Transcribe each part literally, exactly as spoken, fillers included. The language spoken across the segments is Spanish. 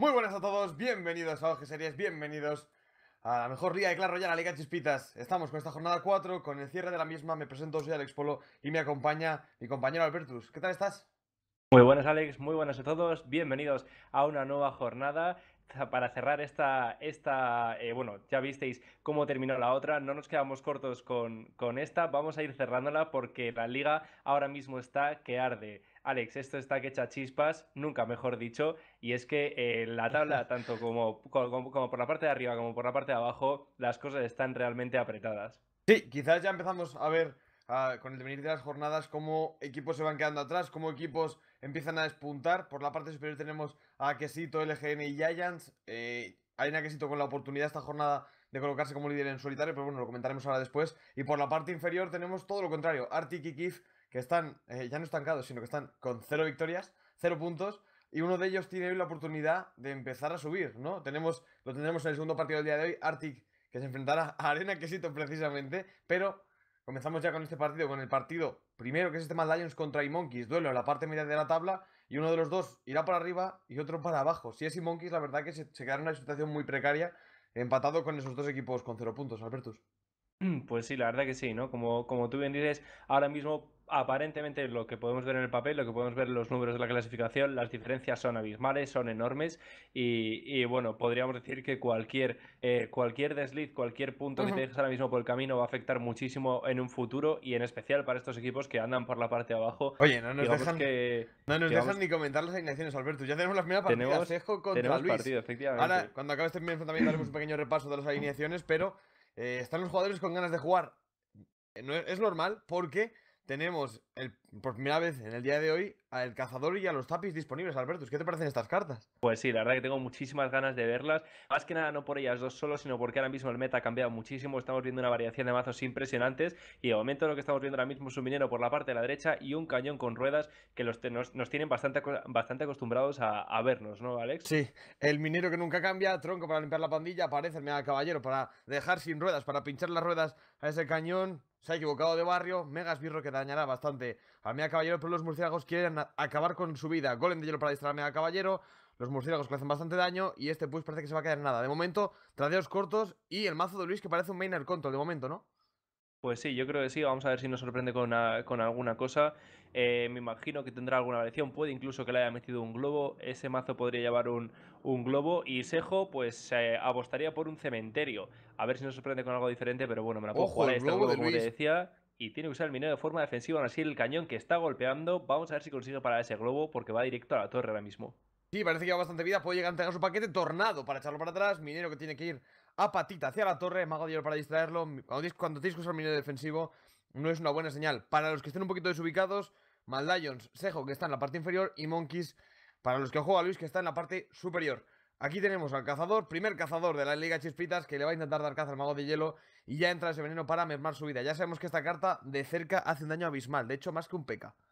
Muy buenas a todos, bienvenidos a O G Series, bienvenidos a la mejor liga de Clash Royale, la Liga Chispitas. Estamos con esta jornada cuatro, con el cierre de la misma. Me presento, soy Alex Polo y me acompaña mi compañero Albertus. ¿Qué tal estás? Muy buenas, Alex, muy buenas a todos. Bienvenidos a una nueva jornada. Para cerrar esta, esta eh, bueno, ya visteis cómo terminó la otra. No nos quedamos cortos con, con esta. Vamos a ir cerrándola porque la liga ahora mismo está que arde. Alex, esto está que echa chispas, nunca mejor dicho. Y es que eh, la tabla, tanto como, como, como por la parte de arriba como por la parte de abajo, las cosas están realmente apretadas. Sí, quizás ya empezamos a ver ah, con el devenir de las jornadas cómo equipos se van quedando atrás, cómo equipos empiezan a despuntar. Por la parte superior tenemos a Quesito, L G N y Giants. Eh, Arena Quesito con la oportunidad esta jornada de colocarse como líder en solitario, pero bueno, lo comentaremos ahora después. Y por la parte inferior tenemos todo lo contrario, Arctic y Kif, que están eh, ya no estancados, sino que están con cero victorias, cero puntos. Y uno de ellos tiene hoy la oportunidad de empezar a subir, ¿no? Tenemos, lo tendremos en el segundo partido del día de hoy, Arctic que se enfrentará a Arena Quesito precisamente, pero comenzamos ya con este partido, con el partido primero que es este Mad Lions contra E-Monkeys, duelo en la parte media de la tabla, y uno de los dos irá para arriba y otro para abajo. Si es E-Monkeys, la verdad que se, se quedará en una situación muy precaria, empatado con esos dos equipos con cero puntos, Albertus. Pues sí, la verdad que sí, ¿no? Como, como tú bien dices, ahora mismo aparentemente lo que podemos ver en el papel, lo que podemos ver en los números de la clasificación, las diferencias son abismales, son enormes y, y, bueno, podríamos decir que cualquier, eh, cualquier desliz, cualquier punto que te Ujú. dejes ahora mismo por el camino va a afectar muchísimo en un futuro y en especial para estos equipos que andan por la parte de abajo. Oye, no nos Digamos dejan, que, no nos dejan digamos, ni comentar las alineaciones, Albertus. Ya tenemos la primera partida, tenemos, Sejo contra tenemos Luis. partido, Ahora, efectivamente. cuando acabe este primer enfrentamiento, haremos un pequeño repaso de las alineaciones, pero eh, están los jugadores con ganas de jugar. Eh, no es, es normal porque tenemos el, por primera vez en el día de hoy al cazador y a los tapis disponibles, Albertus. ¿Qué te parecen estas cartas? Pues sí, la verdad que tengo muchísimas ganas de verlas. Más que nada no por ellas dos solo, sino porque ahora mismo el meta ha cambiado muchísimo. Estamos viendo una variación de mazos impresionantes. Y de momento lo que estamos viendo ahora mismo es un minero por la parte de la derecha y un cañón con ruedas que los te- nos, nos tienen bastante, aco- bastante acostumbrados a, a vernos, ¿no, Alex? Sí, el minero que nunca cambia, tronco para limpiar la pandilla, aparece el mega caballero para dejar sin ruedas, para pinchar las ruedas a ese cañón. Se ha equivocado de barrio, mega esbirro que dañará bastante al mega caballero, pero los murciélagos quieren a- acabar con su vida. Golem de hielo para distraer al mega caballero, los murciélagos que le hacen bastante daño y este push parece que se va a quedar en nada. De momento, tradeos cortos y el mazo de Luis que parece un mainer control de momento, ¿no? Pues sí, yo creo que sí. Vamos a ver si nos sorprende con, a- con alguna cosa. Eh, me imagino que tendrá alguna variación. Puede incluso que le haya metido un globo. Ese mazo podría llevar un, un globo. Y Sejo, pues eh, apostaría por un cementerio. A ver si nos sorprende con algo diferente. Pero bueno, me la puedo Ojo, jugar. el Ahí está el globo de globo, como te Luis. decía. Y tiene que usar el minero de forma defensiva. Aún así, el cañón que está golpeando. Vamos a ver si consigue parar ese globo. Porque va directo a la torre ahora mismo. Sí, parece que lleva bastante vida. Puede llegar a entregar su paquete. Tornado para echarlo para atrás. Minero que tiene que ir a patita hacia la torre. Mago de hielo para distraerlo. Cuando tienes, cuando tienes que usar minero defensivo, no es una buena señal. Para los que estén un poquito desubicados, Maldions, Sejo, que está en la parte inferior. Y Monkeys, para los que juega Luis, que está en la parte superior. Aquí tenemos al cazador, primer cazador de la Liga Chispitas, que le va a intentar dar caza al mago de hielo. Y ya entra ese veneno para mermar su vida. Ya sabemos que esta carta de cerca hace un daño abismal. De hecho, más que un P K.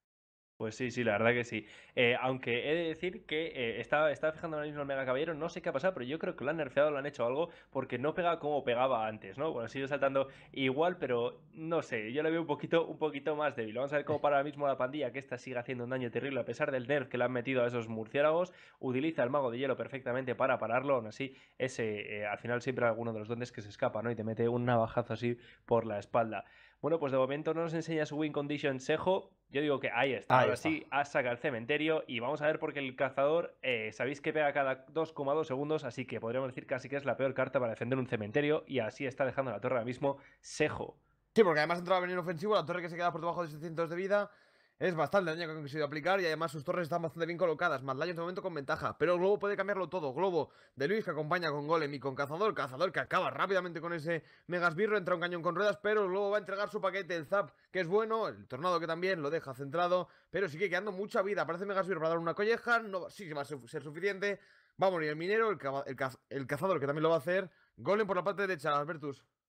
Pues sí, sí, la verdad que sí. Eh, aunque he de decir que eh, estaba, estaba fijando ahora mismo el Mega Caballero, no sé qué ha pasado, pero yo creo que lo han nerfeado, lo han hecho algo, porque no pega como pegaba antes, ¿no? Bueno, sigue saltando igual, pero no sé, yo le veo un poquito, un poquito más débil. Vamos a ver cómo para ahora mismo la pandilla, que esta sigue haciendo un daño terrible, a pesar del nerf que le han metido a esos murciélagos, utiliza el mago de hielo perfectamente para pararlo, aún así, ese, eh, al final siempre hay alguno de los duendes que se escapa, ¿no? Y te mete un navajazo así por la espalda. Bueno, pues de momento no nos enseña su win condition Sejo. Yo digo que ahí está. Ahí Ahora está. sí, ha sacado el cementerio. Y vamos a ver porque el cazador, eh, sabéis que pega cada dos coma dos segundos. Así que podríamos decir casi que es la peor carta para defender un cementerio. Y así está dejando la torre ahora mismo Sejo. Sí, porque además entraba veneno ofensivo, la torre que se queda por debajo de setecientos de vida. Es bastante daño que han conseguido aplicar y además sus torres están bastante bien colocadas. Mad Lions de momento con ventaja, pero el globo puede cambiarlo todo. Globo de Luis que acompaña con Golem y con Cazador. Cazador que acaba rápidamente con ese Megasbirro. Entra un cañón con ruedas, pero el globo va a entregar su paquete. El Zap que es bueno, el Tornado que también lo deja centrado, pero sigue quedando mucha vida. Parece Megasbirro para dar una colleja. No, sí que va a ser suficiente. Va a morir el minero, el, el, el Cazador que también lo va a hacer. Golem por la parte derecha, Albertus.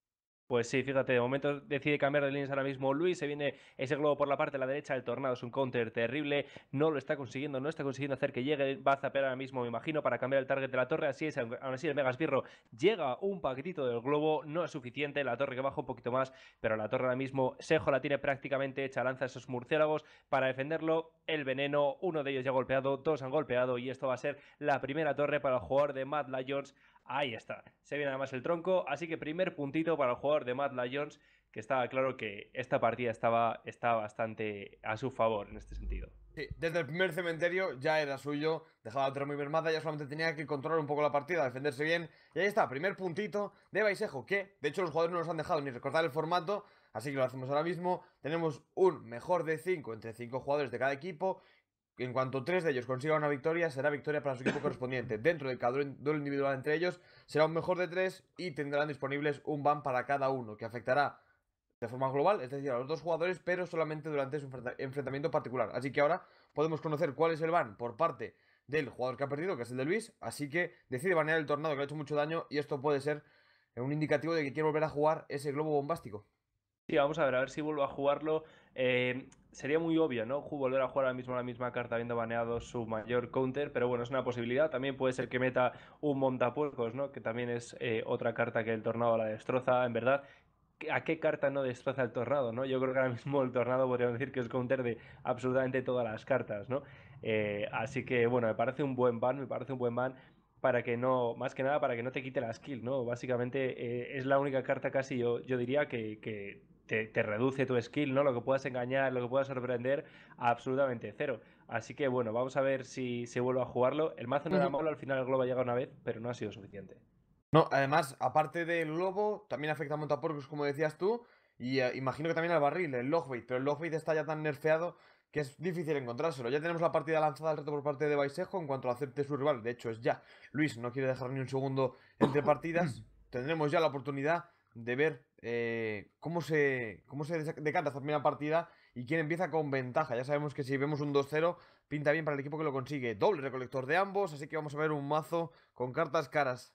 Pues sí, fíjate, de momento decide cambiar de líneas ahora mismo Luis, se viene ese globo por la parte de la derecha, el tornado es un counter terrible, no lo está consiguiendo, no está consiguiendo hacer que llegue, va a zapear ahora mismo, me imagino, para cambiar el target de la torre, así es, aún así el Mega Esbirro llega un paquetito del globo, no es suficiente, la torre que baja un poquito más, pero la torre ahora mismo, Sejo la tiene prácticamente hecha, lanza esos murciélagos para defenderlo, el veneno, uno de ellos ya ha golpeado, dos han golpeado y esto va a ser la primera torre para el jugador de Mad Lions. Ahí está, se viene además el tronco, así que primer puntito para el jugador de Mad Lions, que estaba claro que esta partida estaba, estaba bastante a su favor en este sentido. Sí, desde el primer cementerio ya era suyo, dejaba la torre muy mermada, ya solamente tenía que controlar un poco la partida, defenderse bien, y ahí está, primer puntito de Baisejo, que de hecho los jugadores no nos han dejado ni recordar el formato, así que lo hacemos ahora mismo, tenemos un mejor de cinco entre cinco jugadores de cada equipo. En cuanto tres de ellos consigan una victoria, será victoria para su equipo correspondiente. Dentro de cada duelo individual entre ellos, será un mejor de tres y tendrán disponibles un ban para cada uno, que afectará de forma global, es decir, a los dos jugadores, pero solamente durante su enfrentamiento particular. Así que ahora podemos conocer cuál es el ban por parte del jugador que ha perdido, que es el de Luis. Así que decide banear el tornado, que le ha hecho mucho daño, y esto puede ser un indicativo de que quiere volver a jugar ese globo bombástico. Sí, vamos a ver, a ver si vuelvo a jugarlo. Eh, sería muy obvio, ¿no? Volver a jugar ahora mismo la misma carta habiendo baneado su mayor counter, pero bueno, es una posibilidad. También puede ser que meta un montapuercos, ¿no? Que también es eh, otra carta que el tornado la destroza, en verdad. ¿A qué carta no destroza el tornado, no? Yo creo que ahora mismo el tornado podríamos decir que es counter de absolutamente todas las cartas, ¿no? Eh, así que, bueno, me parece un buen ban, me parece un buen ban para que no, más que nada para que no te quite la skill, ¿no? Básicamente eh, es la única carta casi, yo, yo diría, que, que te, te reduce tu skill, ¿no? Lo que puedas engañar, lo que puedas sorprender, a absolutamente cero. Así que, bueno, vamos a ver si se vuelve a jugarlo. El mazo no era malo, al final el globo ha llegado una vez, pero no ha sido suficiente. No, además, aparte del globo, también afecta a montapuercos, como decías tú. Y eh, imagino que también al barril, el logbait. Pero el logbait está ya tan nerfeado que es difícil encontrárselo. Ya tenemos la partida lanzada al reto por parte de Baisejo en cuanto lo acepte su rival. De hecho, es ya. Luis no quiere dejar ni un segundo entre partidas. Tendremos ya la oportunidad de ver eh, cómo se, cómo se decanta esta primera partida y quién empieza con ventaja. Ya sabemos que si vemos un dos cero, pinta bien para el equipo que lo consigue. Doble recolector de ambos, así que vamos a ver un mazo con cartas caras.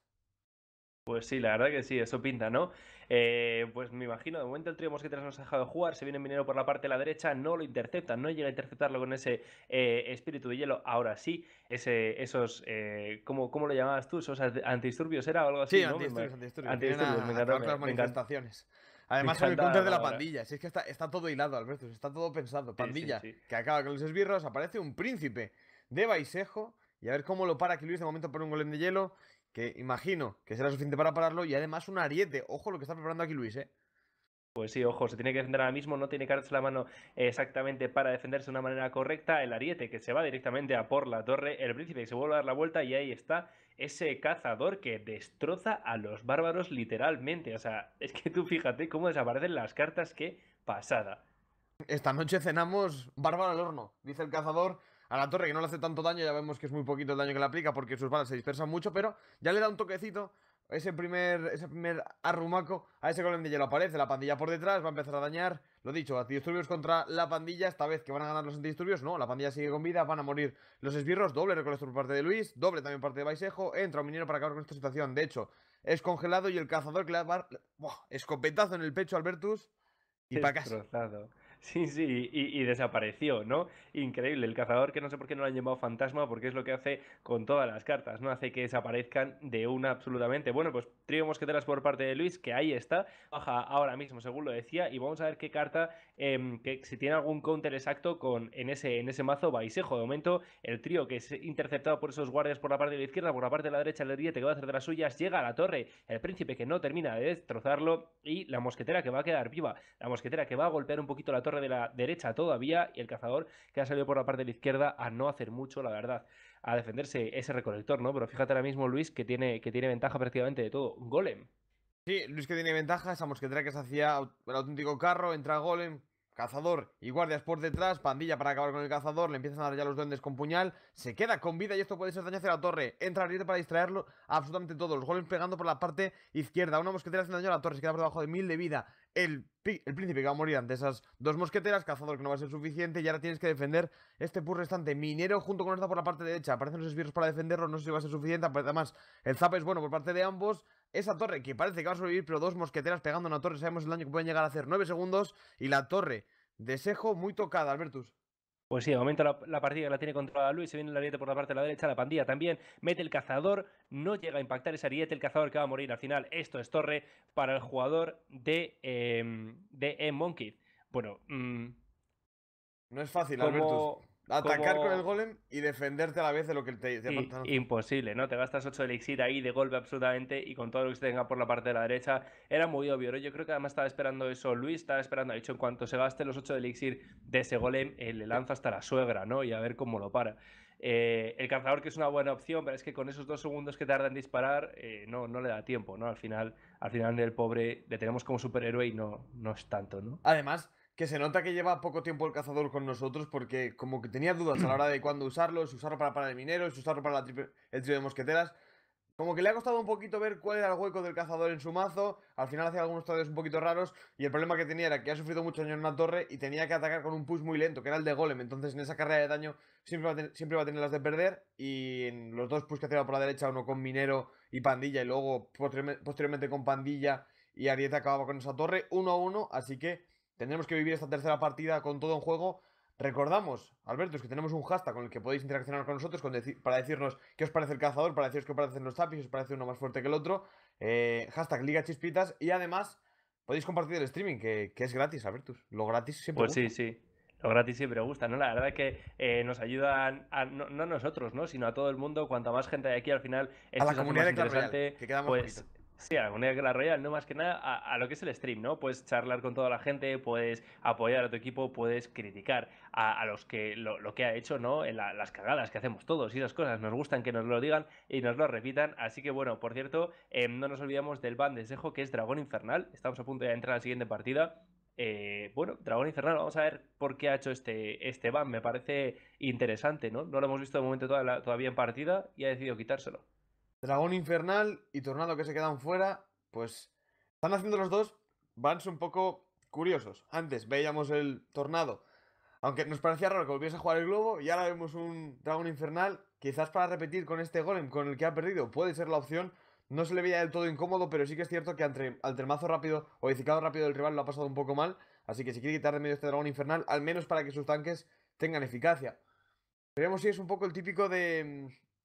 Pues sí, la verdad que sí, eso pinta, ¿no? Eh, pues me imagino, de momento el trío mosqueteros nos ha dejado de jugar, se viene minero por la parte de la derecha, no lo interceptan, no llega a interceptarlo con ese eh, espíritu de hielo, ahora sí, ese, esos, eh, ¿cómo, cómo lo llamabas tú? ¿Esos antidisturbios era o algo Sí, así, ¿no? antidisturbios, antidisturbios. Vienen Antidisturbios, me a encanta, acabar con me, las me encanta, manifestaciones. me Además, son el encanta counter la de la palabra. pandilla. Si es que está, está todo hilado, Alberto. Está todo pensado. Sí, sí, Pandilla sí. que acaba con los esbirros. Aparece un príncipe de Baisejo. Y a ver cómo lo para aquí Luis. De momento pone un golem de hielo. Que imagino que será suficiente para pararlo. Y además un ariete. Ojo lo que está preparando aquí Luis, eh. Pues sí, ojo, se tiene que defender ahora mismo, no tiene cartas en la mano exactamente para defenderse de una manera correcta. El ariete que se va directamente a por la torre, el príncipe que se vuelve a dar la vuelta y ahí está ese cazador que destroza a los bárbaros literalmente. O sea, es que tú fíjate cómo desaparecen las cartas, qué pasada. Esta noche cenamos bárbaro al horno. Dice el cazador. A la torre que no le hace tanto daño. Ya vemos que es muy poquito el daño que le aplica. Porque sus balas se dispersan mucho. Pero ya le da un toquecito. Ese primer, ese primer arrumaco a ese golem de hielo. Aparece la pandilla por detrás, va a empezar a dañar. Lo dicho, antidisturbios contra la pandilla. Esta vez que van a ganar los antidisturbios, no, la pandilla sigue con vida, van a morir los esbirros. Doble recolector por parte de Luis, doble también parte de Baisejo. Entra un minero para acabar con esta situación. De hecho, es congelado y el cazador que le va a dar ¡buah! Escopetazo en el pecho a Albertus. Y para casa. Destrozado. Sí, sí, y, y desapareció, ¿no? Increíble. El cazador que no sé por qué no lo han llamado fantasma, porque es lo que hace con todas las cartas, ¿no? Hace que desaparezcan de una absolutamente. Bueno, pues trío mosqueteras por parte de Luis, que ahí está. Baja ahora mismo, según lo decía, y vamos a ver qué carta, eh, que si tiene algún counter exacto con en ese, en ese mazo Baisejo. De momento, el trío que es interceptado por esos guardias por la parte de la izquierda, por la parte de la derecha, el ariete que va a hacer de las suyas, llega a la torre, el príncipe que no termina de destrozarlo, y la mosquetera que va a quedar viva. La mosquetera que va a golpear un poquito la torre de la derecha todavía y el cazador que ha salido por la parte de la izquierda a no hacer mucho, la verdad, a defenderse ese recolector, ¿no? Pero fíjate ahora mismo Luis que tiene, que tiene ventaja prácticamente de todo. Golem. Sí, Luis que tiene ventaja, esa mosquetera que se hacía el auténtico carro, entra golem, cazador y guardias por detrás, pandilla para acabar con el cazador, le empiezan a dar ya los duendes con puñal, se queda con vida y esto puede ser daño hacia la torre, entra ariete para distraerlo absolutamente todo, los golems pegando por la parte izquierda, una mosquetera haciendo daño a la torre, se queda por debajo de mil de vida, el, el príncipe que va a morir ante esas dos mosqueteras, cazador que no va a ser suficiente y ahora tienes que defender este pull restante, minero junto con esta por la parte derecha, aparecen los esbirros para defenderlo, no sé si va a ser suficiente, además el zap es bueno por parte de ambos. esa torre que parece que va a sobrevivir, pero dos mosqueteras pegando una torre, sabemos el daño que pueden llegar a hacer, nueve segundos, y la torre de Sejo muy tocada, Albertus. Pues sí, de momento la, la partida la tiene controlada Luis, se viene el ariete por la parte de la derecha, la pandilla también, mete el cazador, no llega a impactar ese ariete, el cazador que va a morir al final. Esto es torre para el jugador de, eh, de E-Monkey. Bueno, mmm, no es fácil, como, Albertus. Atacar como... con el golem y defenderte a la vez de lo que te, te Sí, imposible, ¿no? Te gastas ocho de elixir ahí de golpe absolutamente y con todo lo que se tenga por la parte de la derecha. Era muy obvio, ¿no? Yo creo que además estaba esperando eso Luis, estaba esperando, ha dicho, en cuanto se gaste los ocho de elixir de ese golem, eh, le lanza hasta la suegra, ¿no? Y a ver cómo lo para. Eh, el cazador, que es una buena opción, pero es que con esos dos segundos que tarda en disparar, eh, no, no le da tiempo, ¿no? Al final, al final el pobre le tenemos como superhéroe y no, no es tanto, ¿no? Además, que se nota que lleva poco tiempo el cazador con nosotros porque como que tenía dudas a la hora de cuándo usarlo, si usarlo para parar el minero, si usarlo para la triple, el trío de mosqueteras. Como que le ha costado un poquito ver cuál era el hueco del cazador en su mazo. Al final hacía algunos tradeos un poquito raros. Y el problema que tenía era que ha sufrido mucho daño en una torre y tenía que atacar con un push muy lento, que era el de golem. Entonces en esa carrera de daño siempre va a tener, siempre va a tener las de perder. Y en los dos push que hacía por la derecha, uno con minero y pandilla, y luego posteriormente con pandilla y Ariete acababa con esa torre, uno a uno. Así que tendremos que vivir esta tercera partida con todo en juego. Recordamos, Albertos, que tenemos un hashtag con el que podéis interaccionar con nosotros con deci para decirnos qué os parece el cazador, para deciros qué os parecen los tapis, si os parece uno más fuerte que el otro. Eh, hashtag Liga Chispitas. Y además, podéis compartir el streaming, que, que es gratis, Albertus. Lo gratis siempre Pues gusta. sí, sí. Lo gratis siempre gusta, ¿no? La verdad es que eh, nos ayudan, a, no, no a nosotros, ¿no? Sino a todo el mundo. Cuanta más gente hay aquí, al final, A esto la se hace comunidad más de Clash interesante. Royale, que queda más Pues poquito. sí, a la comunidad de Clash Royale, no más que nada a, a lo que es el stream, ¿no? Puedes charlar con toda la gente, puedes apoyar a tu equipo, puedes criticar a, a los que lo, lo que ha hecho, ¿no? En la, las cagadas que hacemos todos y esas cosas. Nos gustan que nos lo digan y nos lo repitan. Así que bueno, por cierto, eh, no nos olvidamos del ban de Sejo, que es Dragón Infernal. Estamos a punto de entrar a la siguiente partida. Eh, bueno, Dragón Infernal, vamos a ver por qué ha hecho este, este ban. Me parece interesante, ¿no? No lo hemos visto de momento toda la, todavía en partida y ha decidido quitárselo. Dragón Infernal y Tornado que se quedan fuera, pues están haciendo los dos bans un poco curiosos. Antes veíamos el Tornado, aunque nos parecía raro que volviese a jugar el globo, y ahora vemos un Dragón Infernal, quizás para repetir con este golem con el que ha perdido, puede ser la opción. No se le veía del todo incómodo, pero sí que es cierto que ante, ante el mazo rápido o edicado rápido del rival lo ha pasado un poco mal. Así que si quiere quitar de medio este Dragón Infernal, al menos para que sus tanques tengan eficacia. Veremos si es un poco el típico de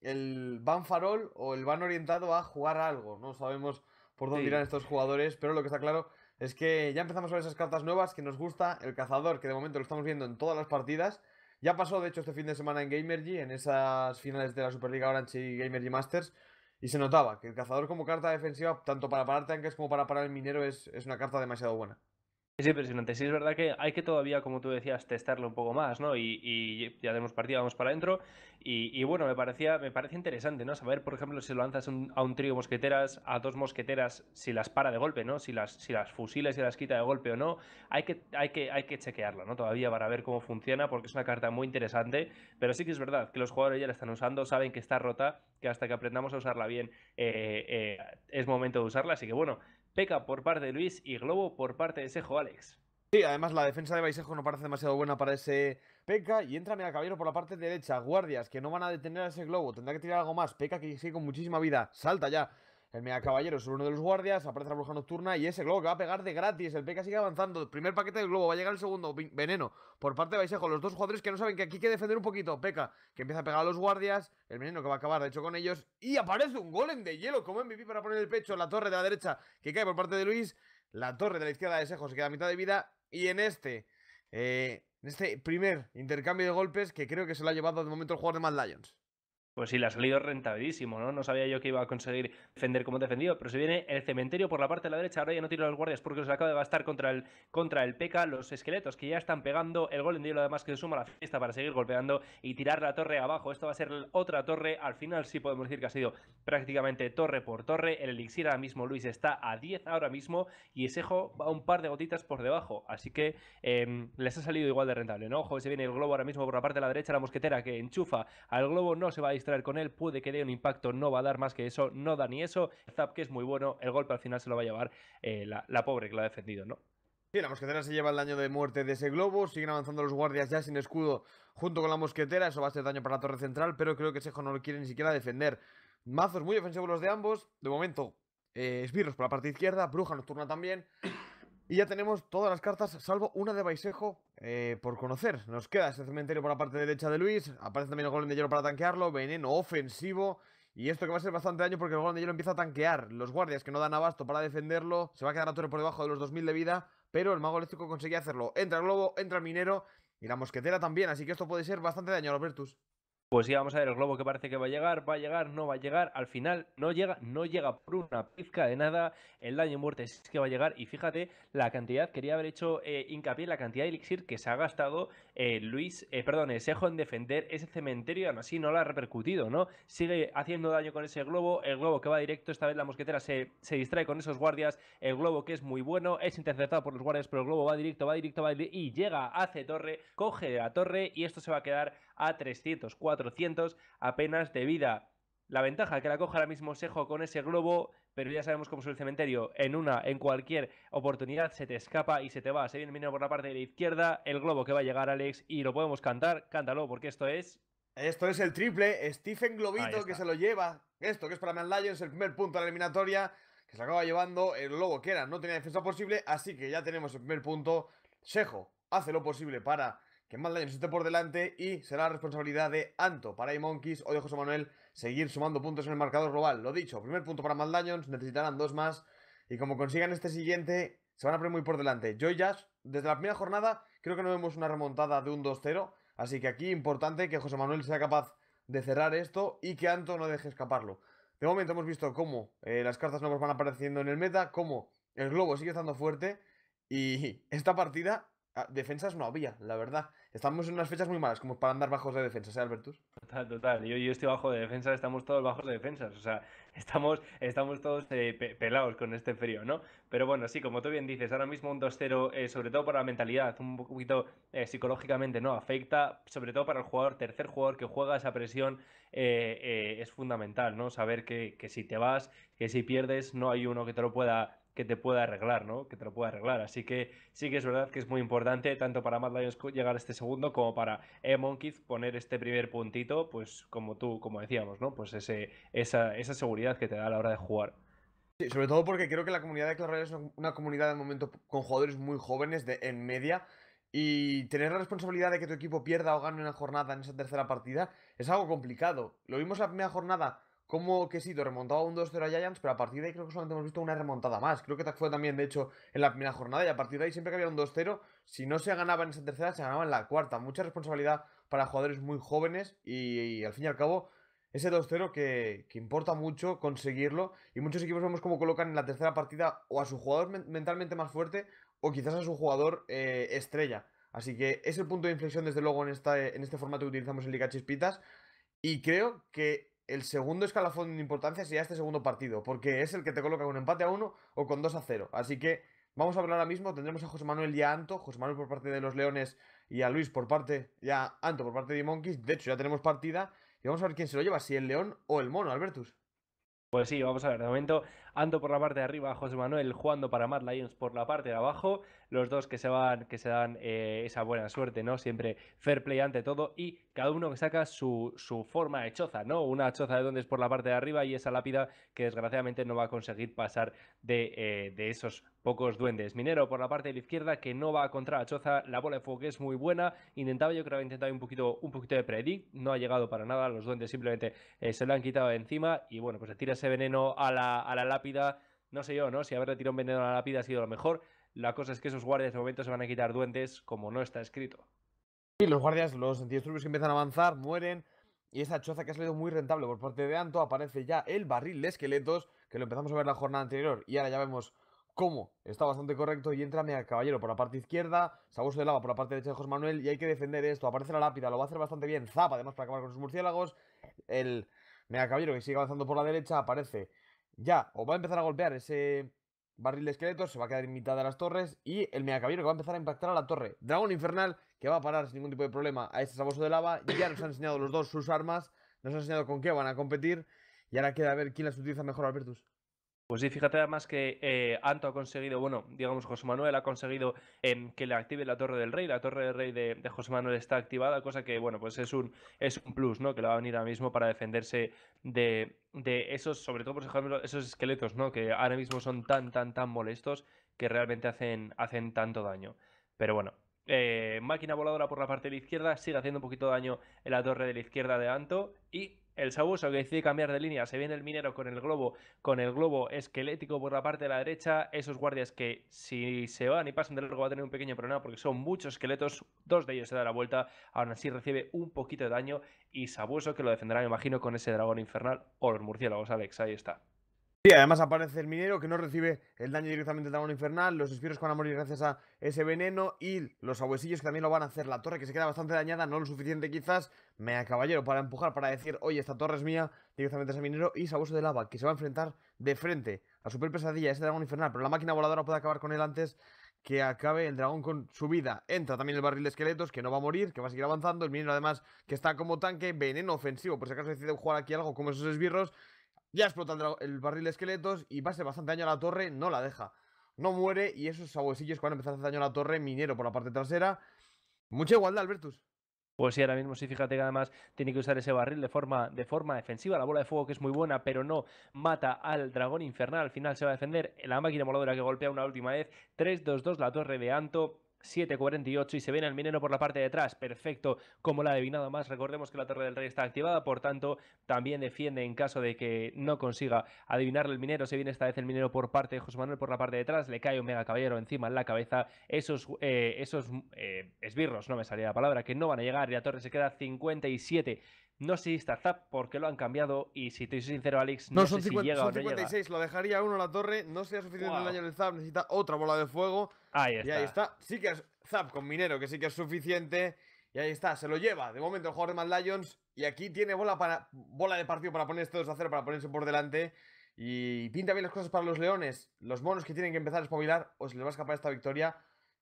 el ban farol o el ban orientado a jugar algo. No sabemos por dónde Sí. irán estos jugadores, pero lo que está claro es que ya empezamos a ver esas cartas nuevas que nos gusta. El cazador, que de momento lo estamos viendo en todas las partidas. Ya pasó, de hecho, este fin de semana en Gamergy, en esas finales de la Superliga Orange y Gamergy Masters. Y se notaba que el cazador como carta defensiva, tanto para parar tanques como para parar el minero, es, es una carta demasiado buena. Es impresionante. Sí, es verdad que hay que todavía, como tú decías, testarlo un poco más, ¿no? Y, y ya tenemos partida, vamos para adentro. Y, y bueno, me parecía, me parece interesante, ¿no? Saber, por ejemplo, si lo lanzas un, a un trío de mosqueteras, a dos mosqueteras, si las para de golpe, ¿no? Si las, si las fusiles y las quita de golpe o no. Hay que, hay que, hay que chequearlo, ¿no? Todavía para ver cómo funciona, porque es una carta muy interesante. Pero sí que es verdad que los jugadores ya la están usando, saben que está rota, que hasta que aprendamos a usarla bien eh, eh, es momento de usarla. Así que bueno, P.E.K.K.A por parte de Luis y Globo por parte de Sejo Alex. Sí, además la defensa de Baisejo no parece demasiado buena para ese P K. Y entra Mega Caballero por la parte derecha. Guardias que no van a detener a ese globo. Tendrá que tirar algo más. P K que sigue con muchísima vida. Salta ya el Mega Caballero sobre uno de los guardias. Aparece la bruja nocturna. Y ese globo que va a pegar de gratis. El P K sigue avanzando. Primer paquete del globo. Va a llegar el segundo. Veneno por parte de Baisejo. Los dos jugadores que no saben que aquí hay que defender un poquito. P K que empieza a pegar a los guardias. El veneno que va a acabar de hecho con ellos. Y aparece un golem de hielo como M V P para poner el pecho en la torre de la derecha que cae por parte de Luis. La torre de la izquierda de Sejo se queda a mitad de vida. Y en este, eh, en este primer intercambio de golpes, que creo que se lo ha llevado de momento el jugador de Mad Lions. Pues sí, le ha salido rentabilísimo, ¿no? No sabía yo que iba a conseguir defender como defendido, pero se viene el cementerio por la parte de la derecha. Ahora ya no tiro a los guardias porque los acaba de gastar contra el, contra el P E K K A. Los esqueletos que ya están pegando. El golem de hielo además que se suma a la fiesta para seguir golpeando y tirar la torre abajo. Esto va a ser otra torre. Al final sí podemos decir que ha sido prácticamente torre por torre. El elixir ahora mismo, Luis, está a diez ahora mismo y Sejo va un par de gotitas por debajo. Así que eh, les ha salido igual de rentable, ¿no? Ojo, se viene el globo ahora mismo por la parte de la derecha. La mosquetera que enchufa al globo no se va a distraer con él, puede que dé un impacto, no va a dar más que eso, no da ni eso. El zap que es muy bueno, el golpe al final se lo va a llevar eh, la, la pobre que lo ha defendido, ¿no? Sí, la mosquetera se lleva el daño de muerte de ese globo. Siguen avanzando los guardias ya sin escudo junto con la mosquetera. Eso va a ser daño para la torre central, pero creo que Sejo no lo quiere ni siquiera defender. Mazos muy ofensivos los de ambos. De momento, eh, esbirros por la parte izquierda, bruja nocturna también. Y ya tenemos todas las cartas, salvo una de Baisejo, eh, por conocer. Nos queda ese cementerio por la parte derecha de Luis. Aparece también el golem de hielo para tanquearlo. Veneno ofensivo. Y esto que va a ser bastante daño porque el golem de hielo empieza a tanquear. Los guardias que no dan abasto para defenderlo. Se va a quedar la torre por debajo de los dos mil de vida. Pero el mago eléctrico conseguía hacerlo. Entra el globo, entra el minero. Y la mosquetera también. Así que esto puede ser bastante daño, Albertus. Pues ya vamos a ver el globo que parece que va a llegar, va a llegar, no va a llegar, al final no llega, no llega por una pizca de nada, el daño en muerte es que va a llegar y fíjate la cantidad, quería haber hecho eh, hincapié en la cantidad de elixir que se ha gastado eh, Luis, eh, perdón, Sejo en defender ese cementerio y aún así no lo ha repercutido, ¿no? Sigue haciendo daño con ese globo, el globo que va directo, esta vez la mosquetera se, se distrae con esos guardias, el globo que es muy bueno, es interceptado por los guardias, pero el globo va directo, va directo, va directo y llega, hace torre, coge la torre y esto se va a quedar a trescientos, cuatrocientos apenas de vida. La ventaja que la coge ahora mismo Sejo con ese globo, pero ya sabemos cómo es el cementerio. En una, en cualquier oportunidad se te escapa y se te va. Se viene el minero por la parte de la izquierda, el globo que va a llegar, Alex, y lo podemos cantar. Cántalo, porque esto es... Esto es el triple Stephen Globito que se lo lleva. Esto que es para Mad Lions, el primer punto de la eliminatoria, que se acaba llevando el globo que era, no tenía defensa posible, así que ya tenemos el primer punto. Sejo hace lo posible para que Mad Lions esté por delante y será la responsabilidad de Anto para iMonkeys o de José Manuel seguir sumando puntos en el marcador global. Lo dicho, primer punto para Mad Lions, necesitarán dos más y como consigan este siguiente se van a poner muy por delante. Joy Jazz, desde la primera jornada creo que no vemos una remontada de un dos cero, así que aquí importante que José Manuel sea capaz de cerrar esto y que Anto no deje escaparlo. De momento hemos visto cómo eh, las cartas nuevas van apareciendo en el meta, cómo el globo sigue estando fuerte y esta partida, ah, defensas no había, la verdad. Estamos en unas fechas muy malas como para andar bajos de defensa, ¿eh, Albertus? Total, total. Yo, yo estoy bajo de defensa, estamos todos bajos de defensas. O sea, estamos, estamos todos eh, pe pelados con este frío, ¿no? Pero bueno, sí, como tú bien dices, ahora mismo un dos cero, eh, sobre todo para la mentalidad, un poquito eh, psicológicamente, ¿no? Afecta, sobre todo para el jugador, tercer jugador que juega esa presión, eh, eh, es fundamental, ¿no? Saber que, que si te vas, que si pierdes, no hay uno que te lo pueda que te pueda arreglar, ¿no? Que te lo pueda arreglar. Así que sí que es verdad que es muy importante, tanto para Mad Lions llegar a este segundo, como para eMonkeys poner este primer puntito, pues como tú, como decíamos, ¿no? Pues ese, esa, esa seguridad que te da a la hora de jugar. Sí, sobre todo porque creo que la comunidad de Clash Royale es una comunidad de momento con jugadores muy jóvenes de, en media. Y tener la responsabilidad de que tu equipo pierda o gane una jornada en esa tercera partida es algo complicado. Lo vimos la primera jornada como Quesito remontaba un dos cero a Giants, pero a partir de ahí creo que solamente hemos visto una remontada más. Creo que fue también, de hecho, en la primera jornada. Y a partir de ahí, siempre que había un dos cero, si no se ganaba en esa tercera, se ganaba en la cuarta. Mucha responsabilidad para jugadores muy jóvenes y, y al fin y al cabo ese dos cero que, que importa mucho conseguirlo. Y muchos equipos vemos cómo colocan en la tercera partida o a su jugador men mentalmente más fuerte o quizás a su jugador eh, estrella. Así que es el punto de inflexión desde luego en, esta, en este formato que utilizamos en Liga Chispitas. Y creo que el segundo escalafón de importancia sería este segundo partido, porque es el que te coloca con un empate a uno o con dos a cero. Así que vamos a hablar ahora mismo. Tendremos a José Manuel y a Anto. José Manuel por parte de los Leones y a Luis por parte, y a Anto por parte de Monkeys. De hecho, ya tenemos partida. Y vamos a ver quién se lo lleva, si el León o el Mono, Albertus. Pues sí, vamos a ver, de momento Ando por la parte de arriba, José Manuel jugando para Mad Lions por la parte de abajo, los dos que se van, que se dan eh, esa buena suerte, ¿no? Siempre fair play ante todo y cada uno que saca su, su forma de choza, ¿no? Una choza de donde es por la parte de arriba y esa lápida que desgraciadamente no va a conseguir pasar de, eh, de esos pocos duendes. Minero por la parte de la izquierda que no va contra la choza, la bola de fuego que es muy buena, intentaba, yo creo que ha intentado un poquito, un poquito de predict, no ha llegado para nada, los duendes simplemente eh, se lo han quitado de encima y bueno, pues se tira ese veneno a la, a la lápida, no sé yo, ¿no? Si haberle tirado un veneno a la lápida ha sido lo mejor, la cosa es que esos guardias de momento se van a quitar duendes como no está escrito. Y los guardias, los antidisturbios que empiezan a avanzar, mueren. Y esa choza que ha salido muy rentable por parte de Anto, aparece ya el barril de esqueletos, que lo empezamos a ver la jornada anterior. Y ahora ya vemos cómo está bastante correcto. Y entra Mega Caballero por la parte izquierda, Sabueso de Lava por la parte derecha de José Manuel. Y hay que defender esto. Aparece la lápida, lo va a hacer bastante bien. Zap, además, para acabar con sus murciélagos. El Mega Caballero que sigue avanzando por la derecha, aparece ya, o va a empezar a golpear ese barril de esqueletos, se va a quedar en mitad de las torres. Y el Mega Caballero que va a empezar a impactar a la torre. Dragón Infernal que va a parar sin ningún tipo de problema a este Sabueso de Lava. Ya nos han enseñado los dos sus armas, nos han enseñado con qué van a competir. Y ahora queda a ver quién las utiliza mejor, Albertus. Pues sí, fíjate además que eh, Anto ha conseguido, bueno, digamos, José Manuel ha conseguido em, que le active la Torre del Rey. La Torre del Rey de, de José Manuel está activada, cosa que, bueno, pues es un, es un plus, ¿no? Que le va a venir ahora mismo para defenderse de, de esos, sobre todo, por ejemplo, esos esqueletos, ¿no? Que ahora mismo son tan, tan, tan molestos que realmente hacen, hacen tanto daño. Pero bueno, eh, máquina voladora por la parte de la izquierda, sigue haciendo un poquito de daño en la torre de la izquierda de Anto. Y el Sabueso que decide cambiar de línea, se viene el minero con el globo con el globo esquelético por la parte de la derecha, esos guardias que si se van y pasan de largo va a tener un pequeño problema porque son muchos esqueletos, dos de ellos se da la vuelta, aún así recibe un poquito de daño y Sabueso que lo defenderá, me imagino, con ese dragón infernal o los murciélagos, Alex, ahí está. Sí, además aparece el minero que no recibe el daño directamente del dragón infernal, los esbirros que van a morir gracias a ese veneno y los sabuesillos que también lo van a hacer. La torre que se queda bastante dañada, no lo suficiente quizás, Mea Caballero para empujar, para decir, oye, esta torre es mía, directamente a ese minero y Sabueso de Lava que se va a enfrentar de frente a Super Pesadilla, ese dragón infernal, pero la máquina voladora puede acabar con él antes que acabe el dragón con su vida. Entra también el barril de esqueletos que no va a morir, que va a seguir avanzando, el minero además que está como tanque, veneno ofensivo, por si acaso decide jugar aquí algo como esos esbirros. Ya explota el, el barril de esqueletos y va a ser bastante daño a la torre, no la deja. No muere y esos sabuesillos que van a empezar a hacer daño a la torre, minero por la parte trasera. Mucha igualdad, Albertus. Pues sí, ahora mismo sí, fíjate que además tiene que usar ese barril de forma, de forma defensiva. La bola de fuego que es muy buena, pero no mata al dragón infernal. Al final se va a defender la máquina voladora que golpea una última vez. tres dos dos la torre de Anto. siete cuarenta y ocho y se viene el minero por la parte de atrás, perfecto, como la ha adivinado más. Recordemos que la Torre del Rey está activada, por tanto también defiende en caso de que no consiga adivinarle el minero. Se viene esta vez el minero por parte de José Manuel por la parte de atrás, le cae un mega caballero encima en la cabeza. Esos, eh, esos eh, esbirros, no me salía la palabra, que no van a llegar y la torre se queda cincuenta y siete. No sé si está Zap porque lo han cambiado y si te soy sincero, Alex, No, no son, sé si cincuenta, llega o son no cincuenta y llega. seis Lo dejaría uno la torre. No sea suficiente el Wow. daño del Zap. Necesita otra bola de fuego. Ahí Y ahí está. está. Sí que es Zap con minero, que sí que es suficiente. Y ahí está. Se lo lleva. De momento el jugador de Mad Lions. Y aquí tiene bola, para, bola de partido para poner estos dos a cero, para ponerse por delante. Y pinta bien las cosas para los leones. Los monos que tienen que empezar a espabilar. O se les va a escapar esta victoria.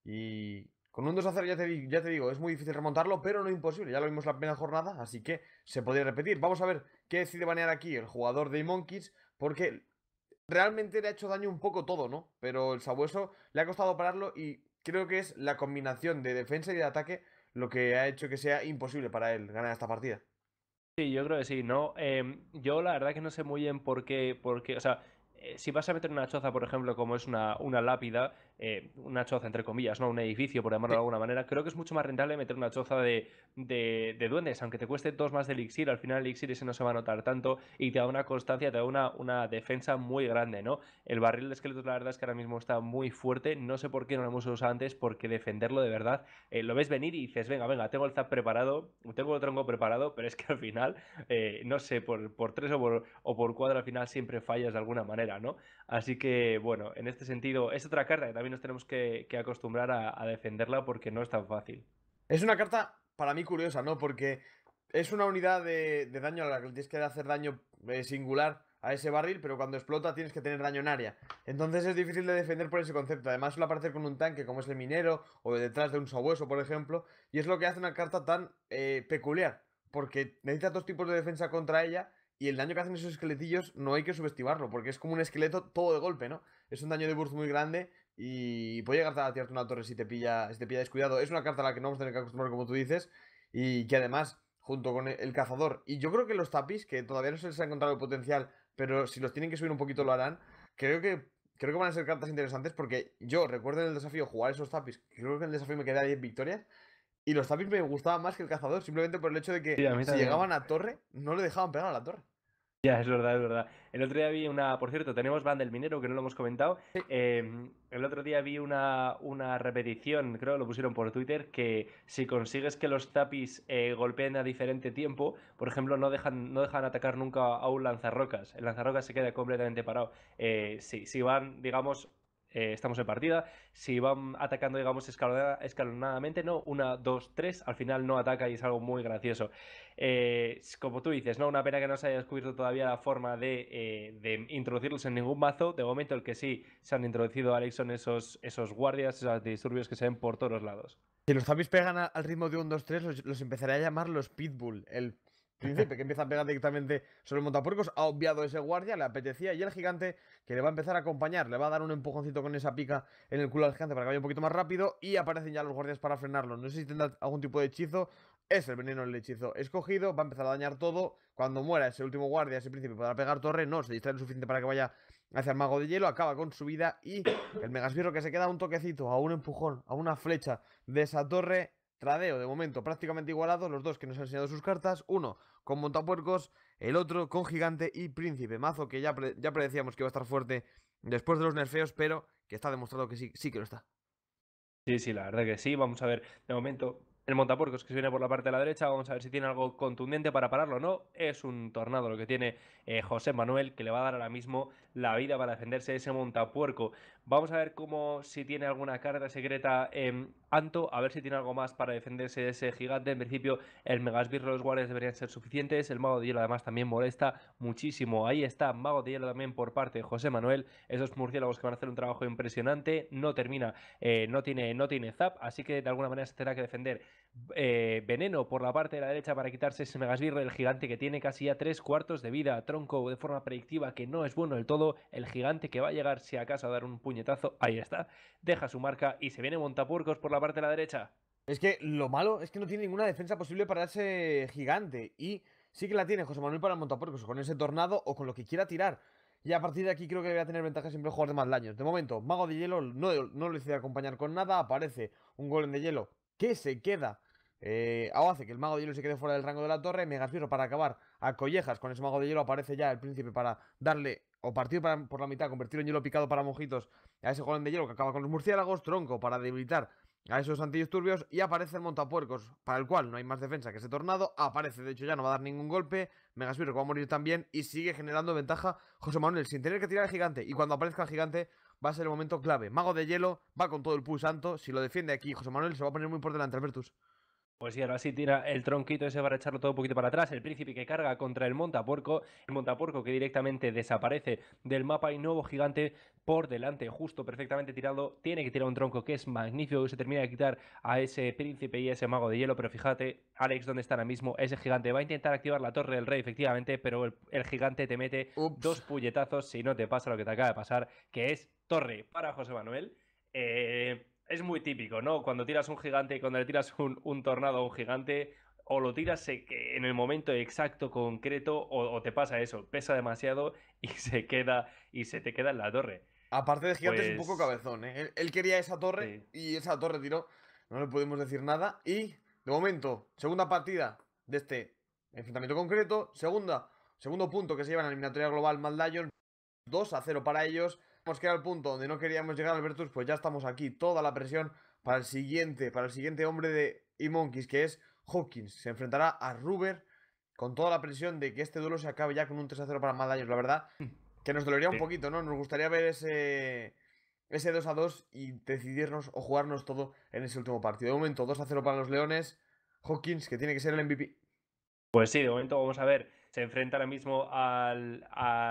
Y con un dos a cero ya te, ya te digo, es muy difícil remontarlo, pero no imposible. Ya lo vimos la primera jornada, así que se podría repetir. Vamos a ver qué decide banear aquí el jugador de Monkeys, porque realmente le ha hecho daño un poco todo, ¿no? Pero el sabueso le ha costado pararlo y creo que es la combinación de defensa y de ataque lo que ha hecho que sea imposible para él ganar esta partida. Sí, yo creo que sí, ¿no? Em, yo la verdad que no sé muy bien por qué, por qué, o sea, eh, si vas a meter una choza, por ejemplo, como es una, una lápida, eh, una choza entre comillas, ¿no? Un edificio, por llamarlo de Sí. alguna manera, creo que es mucho más rentable meter una choza de, de, de duendes, aunque te cueste dos más de elixir, al final el elixir ese no se va a notar tanto y te da una constancia, te da una, una defensa muy grande, ¿no? El barril de esqueletos, la verdad es que ahora mismo está muy fuerte, no sé por qué no lo hemos usado antes, porque defenderlo de verdad, eh, lo ves venir y dices, venga, venga, tengo el zap preparado, tengo el tronco preparado, pero es que al final eh, no sé, por, por tres o por, o por cuatro al final siempre fallas de alguna manera, ¿no? Así que, bueno, en este sentido, es otra carta que también nos tenemos que, que acostumbrar a, a defenderla porque no es tan fácil. Es una carta para mí curiosa, ¿no? Porque es una unidad de, de daño a la que le tienes que hacer daño eh, singular a ese barril, pero cuando explota tienes que tener daño en área. Entonces es difícil de defender por ese concepto. Además suele aparecer con un tanque como es el minero o detrás de un sabueso, por ejemplo. Y es lo que hace una carta tan eh, peculiar. Porque necesita dos tipos de defensa contra ella y el daño que hacen esos esqueletillos no hay que subestimarlo, porque es como un esqueleto todo de golpe, ¿no? Es un daño de burst muy grande y puede llegar a tirarte una torre si te pilla, si te pilla descuidado. Es una carta a la que no vamos a tener que acostumbrar, como tú dices, y que además, junto con el cazador, y yo creo que los tapis, que todavía no se les ha encontrado el potencial, pero si los tienen que subir un poquito lo harán, creo que, creo que van a ser cartas interesantes porque yo recuerdo en el desafío jugar esos tapis, creo que en el desafío me quedé a diez victorias, y los tapis me gustaban más que el cazador, simplemente por el hecho de Sí, que a mí si también. llegaban a torre, no le dejaban pegar a la torre. Ya, es verdad, es verdad. El otro día vi una, por cierto, tenemos Van del Minero, que no lo hemos comentado. Eh, el otro día vi una, una repetición, creo que lo pusieron por Twitter, que si consigues que los tapis eh, golpeen a diferente tiempo, por ejemplo, no dejan, no dejan atacar nunca a un lanzarrocas. El lanzarrocas se queda completamente parado. Eh, si, si van, digamos, eh, estamos en partida, si van atacando, digamos, escalonada- escalonadamente, no, una, dos, tres, al final no ataca y es algo muy gracioso. Eh, como tú dices, ¿no? Una pena que no se haya descubierto todavía la forma de, eh, de introducirlos en ningún mazo. De momento, el que sí se han introducido, Alex, son esos, esos guardias, esos disturbios que se ven por todos lados. Si los tapis pegan a- al ritmo de un dos tres los, los empezaré a llamar los Pitbull. El Príncipe, que empieza a pegar directamente sobre el montapuercos, ha obviado ese guardia, le apetecía, y el gigante que le va a empezar a acompañar, le va a dar un empujoncito con esa pica en el culo al gigante para que vaya un poquito más rápido, y aparecen ya los guardias para frenarlo. No sé si tendrá algún tipo de hechizo, es el veneno el hechizo escogido, va a empezar a dañar todo. Cuando muera ese último guardia, ese príncipe podrá pegar torre, no, se distrae lo suficiente para que vaya hacia el mago de hielo, acaba con su vida, y el megasbirro que se queda a un toquecito, a un empujón, a una flecha de esa torre. Tradeo, de momento, prácticamente igualado, los dos que nos han enseñado sus cartas, uno con montapuercos, el otro con gigante y príncipe. Mazo que ya, pre ya predecíamos que iba a estar fuerte después de los nerfeos, pero que está demostrado que sí, sí que lo está. Sí, sí, la verdad que sí. Vamos a ver, de momento, el montapuercos que se viene por la parte de la derecha. Vamos a ver si tiene algo contundente para pararlo o no. Es un tornado lo que tiene eh, José Manuel, que le va a dar ahora mismo la vida para defenderse de ese montapuerco. Vamos a ver cómo, si tiene alguna carta secreta en Anto, a ver si tiene algo más para defenderse de ese gigante. En principio, el Megasbirro y los guardias deberían ser suficientes. El Mago de Hielo además también molesta muchísimo. Ahí está, Mago de Hielo también por parte de José Manuel. Esos murciélagos que van a hacer un trabajo impresionante. No termina, eh, no tiene no tiene zap, así que de alguna manera se tendrá que defender. Eh, veneno por la parte de la derecha para quitarse ese megasbirro, el gigante que tiene casi ya tres cuartos de vida, tronco de forma predictiva que no es bueno del todo, el gigante que va a llegar si acaso a dar un puñetazo, ahí está, deja su marca y se viene montapuercos por la parte de la derecha. Es que lo malo es que no tiene ninguna defensa posible para ese gigante. Y sí que la tiene José Manuel para el montapuercos, con ese tornado o con lo que quiera tirar. Y a partir de aquí creo que voy a tener ventaja siempre el jugador de más daños. De momento, Mago de Hielo no, no lo decide acompañar con nada. Aparece un golem de hielo que se queda, eh, o hace que el Mago de Hielo se quede fuera del rango de la torre. Megasbirro para acabar a collejas con ese Mago de Hielo. Aparece ya el príncipe para darle, o partir para, por la mitad, convertirlo en hielo picado para mojitos a ese golem de hielo que acaba con los murciélagos. Tronco para debilitar a esos antidisturbios, y aparece el montapuercos, para el cual no hay más defensa que ese tornado. Aparece, de hecho ya no va a dar ningún golpe. Megasbirro que va a morir también, y sigue generando ventaja José Manuel sin tener que tirar al gigante. Y cuando aparezca el gigante va a ser el momento clave. Mago de hielo va con todo el push santo. Si lo defiende aquí José Manuel se va a poner muy por delante, Albertus. Pues sí, ahora sí tira el tronquito ese para echarlo todo un poquito para atrás. El príncipe que carga contra el montapuerco. El montapuerco que directamente desaparece del mapa y nuevo gigante por delante, justo perfectamente tirado. Tiene que tirar un tronco que es magnífico, que se termina de quitar a ese príncipe y a ese mago de hielo. Pero fíjate, Alex, ¿dónde está ahora mismo? Ese gigante va a intentar activar la torre del rey, efectivamente, pero el, el gigante te mete Ups. dos puñetazos si no te pasa lo que te acaba de pasar, que es torre para José Manuel. Eh es muy típico, ¿no? Cuando tiras un gigante y cuando le tiras un, un tornado a un gigante, o lo tiras en el momento exacto, concreto, o, o te pasa eso, pesa demasiado y se queda y se te queda en la torre. Aparte de gigante es un poco Pues cabezón, ¿eh? Él, él quería esa torre sí. y esa torre tiró. No le podemos decir nada. Y, de momento, segunda partida de este enfrentamiento concreto. Segunda, segundo punto que se lleva en la eliminatoria global Mad Lions. dos a cero para ellos. Hemos quedado al punto donde no queríamos llegar, Albertus, pues ya estamos aquí. Toda la presión para el siguiente, para el siguiente hombre de E-Monkeys, que es Hawkins. Se enfrentará a Ruber con toda la presión de que este duelo se acabe ya con un tres a cero para Mad Lions. La verdad, que nos dolería un Sí. poquito, ¿no? Nos gustaría ver ese, ese dos a dos y decidirnos o jugarnos todo en ese último partido. De momento, dos a cero para los Leones. Hawkins, que tiene que ser el M V P. Pues sí, de momento vamos a ver, se enfrenta ahora mismo al,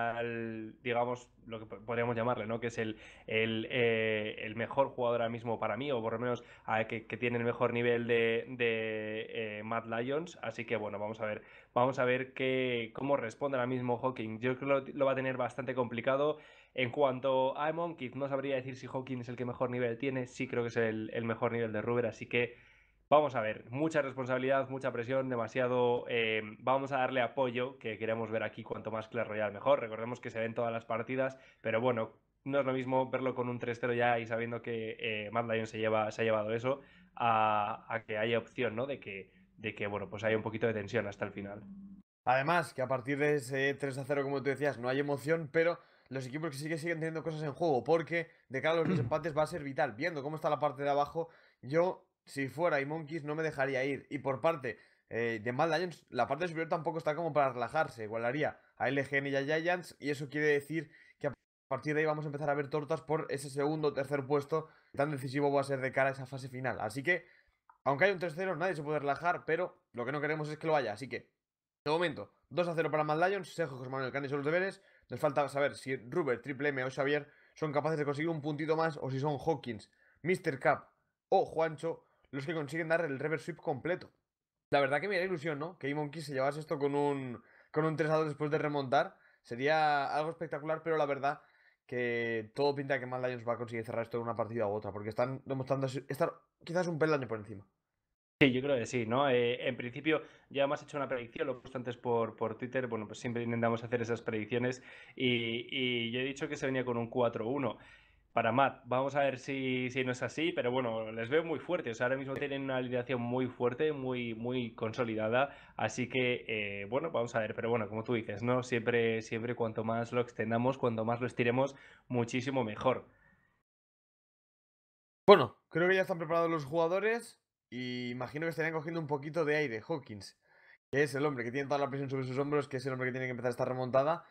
al digamos, lo que podríamos llamarle, ¿no? Que es el, el, eh, el mejor jugador ahora mismo para mí, o por lo menos a, que, que tiene el mejor nivel de, de eh, Mad Lions. Así que bueno, vamos a ver, vamos a ver qué, cómo responde ahora mismo Hawking. Yo creo que lo, lo va a tener bastante complicado. En cuanto a Monkey, no sabría decir si Hawking es el que mejor nivel tiene, sí creo que es el, el mejor nivel de Ruber, así que vamos a ver, mucha responsabilidad, mucha presión, demasiado. Eh, vamos a darle apoyo, que queremos ver aquí cuanto más Clash Royale mejor. Recordemos que se ven todas las partidas, pero bueno, no es lo mismo verlo con un tres cero ya y sabiendo que eh, Mad Lions se, lleva, se ha llevado eso, a, a que haya opción, ¿no? De que, de que, bueno, pues haya un poquito de tensión hasta el final. Además, que a partir de ese tres a cero, como tú decías, no hay emoción, pero los equipos que sí que siguen teniendo cosas en juego, porque de cara a los desempates va a ser vital. Viendo cómo está la parte de abajo, yo, si fuera y Monkeys, no me dejaría ir. Y por parte eh, de Mad Lions, la parte superior tampoco está como para relajarse. Igualaría a L G N y a Giants, y eso quiere decir que a partir de ahí vamos a empezar a ver tortas por ese segundo o tercer puesto tan decisivo va a ser de cara a esa fase final. Así que, aunque haya un tres cero, nadie se puede relajar, pero lo que no queremos es que lo haya. Así que, de momento, dos a cero para Mad Lions. Sejo, José Manuel, que han hecho los deberes. Nos falta saber si Ruber, Triple M o Xavier son capaces de conseguir un puntito más, o si son Hawkins, mister Cap o Juancho los que consiguen dar el reverse sweep completo. La verdad que me da ilusión, ¿no? Que E-Monkey se llevase esto con un, con un tres a dos después de remontar. Sería algo espectacular, pero la verdad que todo pinta que Mad Lions va a conseguir cerrar esto en una partida u otra, porque están demostrando estar quizás un peldaño por encima. Sí, yo creo que sí, ¿no? Eh, en principio, ya hemos hecho una predicción, lo he puesto antes por, por Twitter, bueno, pues siempre intentamos hacer esas predicciones y, y yo he dicho que se venía con un cuatro uno para Matt. Vamos a ver si, si no es así, pero bueno, les veo muy fuertes. Ahora mismo tienen una alineación muy fuerte, muy, muy consolidada, así que, eh, bueno, vamos a ver, pero bueno, como tú dices, ¿no? Siempre, siempre cuanto más lo extendamos, cuanto más lo estiremos, muchísimo mejor. Bueno, creo que ya están preparados los jugadores y imagino que estarían cogiendo un poquito de aire. Hawkins, que es el hombre que tiene toda la presión sobre sus hombros, que es el hombre que tiene que empezar esta remontada.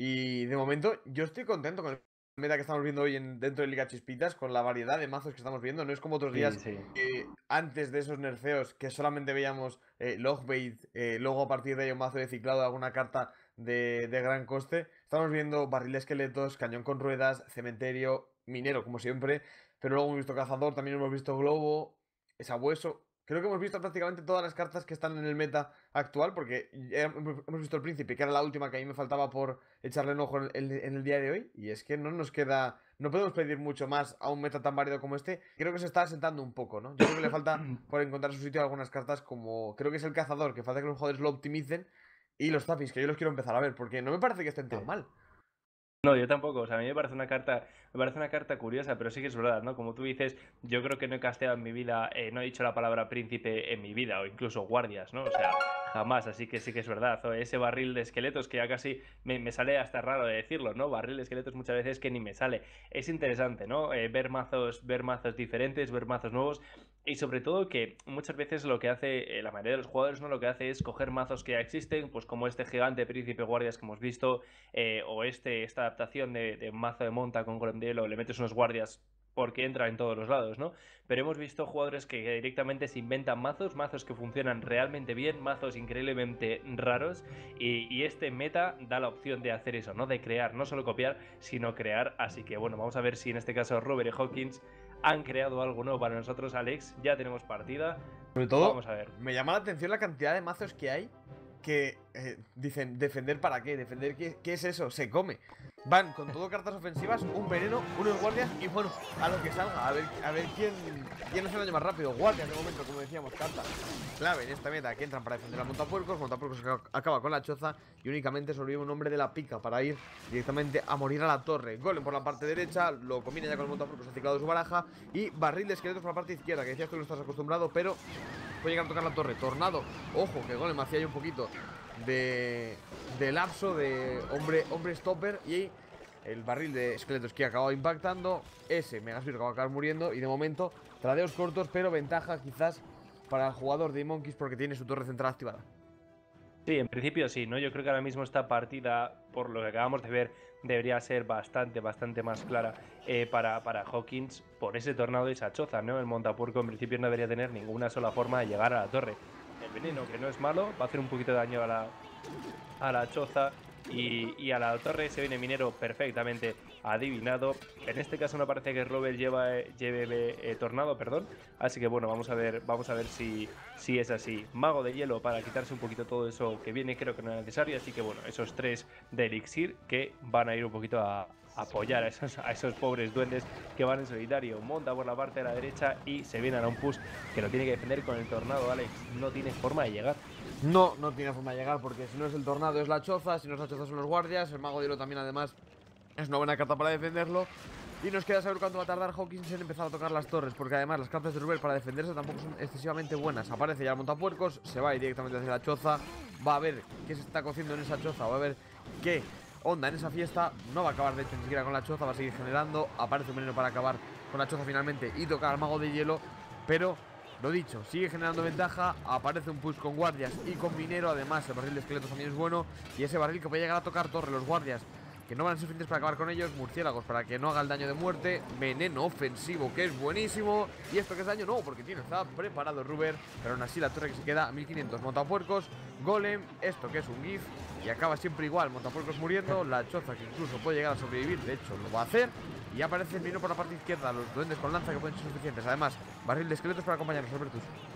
Y de momento yo estoy contento con el meta que estamos viendo hoy en, dentro de Liga Chispitas, con la variedad de mazos que estamos viendo. No es como otros Sí, días sí. eh, antes de esos nerfeos que solamente veíamos eh, Logbait, eh, luego a partir de ahí un mazo de ciclado, alguna carta de, de gran coste. Estamos viendo barril de esqueletos, cañón con ruedas, cementerio, minero como siempre. Pero luego hemos visto cazador, también hemos visto globo, sabueso. Creo que hemos visto prácticamente todas las cartas que están en el meta actual, porque ya hemos hemos visto el príncipe, que era la última que a mí me faltaba por echarle un ojo en el, en el día de hoy. Y es que no nos queda, no podemos pedir mucho más a un meta tan variado como este. Creo que se está asentando un poco, ¿no? Yo creo que le falta por encontrar su sitio algunas cartas como, creo que es el cazador, que falta que los jugadores lo optimicen. Y los tapis, que yo los quiero empezar a ver, porque no me parece que estén tan mal. No, yo tampoco. O sea, a mí me parece una carta, me parece una carta curiosa, pero sí que es verdad, ¿no? Como tú dices, yo creo que no he casteado en mi vida, eh, no he dicho la palabra príncipe en mi vida, o incluso guardias, ¿no? O sea, jamás. Así que sí que es verdad. O ese barril de esqueletos que ya casi me, me sale hasta raro de decirlo, ¿no? Barril de esqueletos muchas veces que ni me sale. Es interesante, ¿no? Eh, ver mazos, ver mazos diferentes, ver mazos nuevos. Y sobre todo que muchas veces lo que hace eh, la mayoría de los jugadores, ¿no? Lo que hace es coger mazos que ya existen, pues como este gigante príncipe guardias que hemos visto, eh, o este, esta adaptación de, de mazo de monta con Golem de Hielo, le metes unos guardias porque entra en todos los lados, ¿no? Pero hemos visto jugadores que directamente se inventan mazos, mazos que funcionan realmente bien, mazos increíblemente raros, y, y este meta da la opción de hacer eso, ¿no? De crear, no solo copiar, sino crear. Así que bueno, vamos a ver si en este caso Robert y Hawkins han creado algo nuevo para nosotros. Alex, ya tenemos partida. Sobre todo, Vamos a ver. me llama la atención la cantidad de mazos que hay que eh, dicen, ¿defender para qué? ¿Defender qué, qué es eso? Se come. Van con todo cartas ofensivas, un veneno, unos guardias y bueno, a lo que salga, a ver, a ver quién, quién hace el daño más rápido. Guardias de momento, como decíamos, cartas clave en esta meta que entran para defender a montapuercos. Montapuercos acaba con la choza y únicamente sobrevive un hombre de la pica para ir directamente a morir a la torre. Golem por la parte derecha, lo combina ya con el montapuercos, ha ciclado su baraja. Y barril de esqueletos por la parte izquierda, que decías que no estás acostumbrado, pero puede llegar a tocar la torre. Tornado, ojo, que Golem hacía ahí un poquito de, de lapso de hombre, hombre stopper. Y el barril de esqueletos que ha acabado impactando. Ese Megasphere que va a acabar muriendo. Y de momento, tradeos cortos, pero ventaja quizás para el jugador de E-Monkeys porque tiene su torre central activada. Sí, en principio sí, ¿no? Yo creo que ahora mismo esta partida, por lo que acabamos de ver, debería ser bastante, bastante más clara eh, para, para Hawkins por ese tornado y esa choza, ¿no? El montapuerco en principio no debería tener ninguna sola forma de llegar a la torre. El veneno, que no es malo, va a hacer un poquito de daño a la, a la choza. Y, y a la torre se viene minero perfectamente adivinado. En este caso no parece que Robert lleva, lleve eh, tornado, perdón. Así que bueno, vamos a ver, vamos a ver si, si es así. Mago de hielo para quitarse un poquito todo eso que viene, creo que no es necesario. Así que bueno, esos tres de elixir que van a ir un poquito a apoyar a esos, a esos pobres duendes que van en solitario. Monta por la parte de la derecha y se viene a un push que lo tiene que defender con el tornado. Alex no tiene forma de llegar. No, no tiene forma de llegar porque si no es el tornado es la choza, si no es la choza son los guardias. El mago de hielo también además es una buena carta para defenderlo. Y nos queda saber cuánto va a tardar Hawkins en empezar a tocar las torres, porque además las cartas de Rubel para defenderse tampoco son excesivamente buenas. Aparece ya el montapuercos, se va directamente hacia la choza, va a ver qué se está cociendo en esa choza, va a ver qué onda en esa fiesta. No va a acabar de hecho ni siquiera con la choza, va a seguir generando. Aparece un veneno para acabar con la choza finalmente y tocar al mago de hielo, pero lo dicho, sigue generando ventaja. Aparece un push con guardias y con minero. Además el barril de esqueletos también es bueno. Y ese barril que puede llegar a tocar torre. Los guardias que no van a ser suficientes para acabar con ellos. Murciélagos para que no haga el daño de muerte. Veneno ofensivo que es buenísimo. Y esto que es daño, no, porque tiene, está preparado Ruber. Pero aún así la torre que se queda a mil quinientos. Montapuercos, golem, esto que es un gif. Y acaba siempre igual, montapuercos muriendo. La choza que incluso puede llegar a sobrevivir, de hecho lo va a hacer. Y aparece el minero por la parte izquierda. Los duendes con lanza que pueden ser suficientes. Además, barril de esqueletos para acompañarnos, Albertus.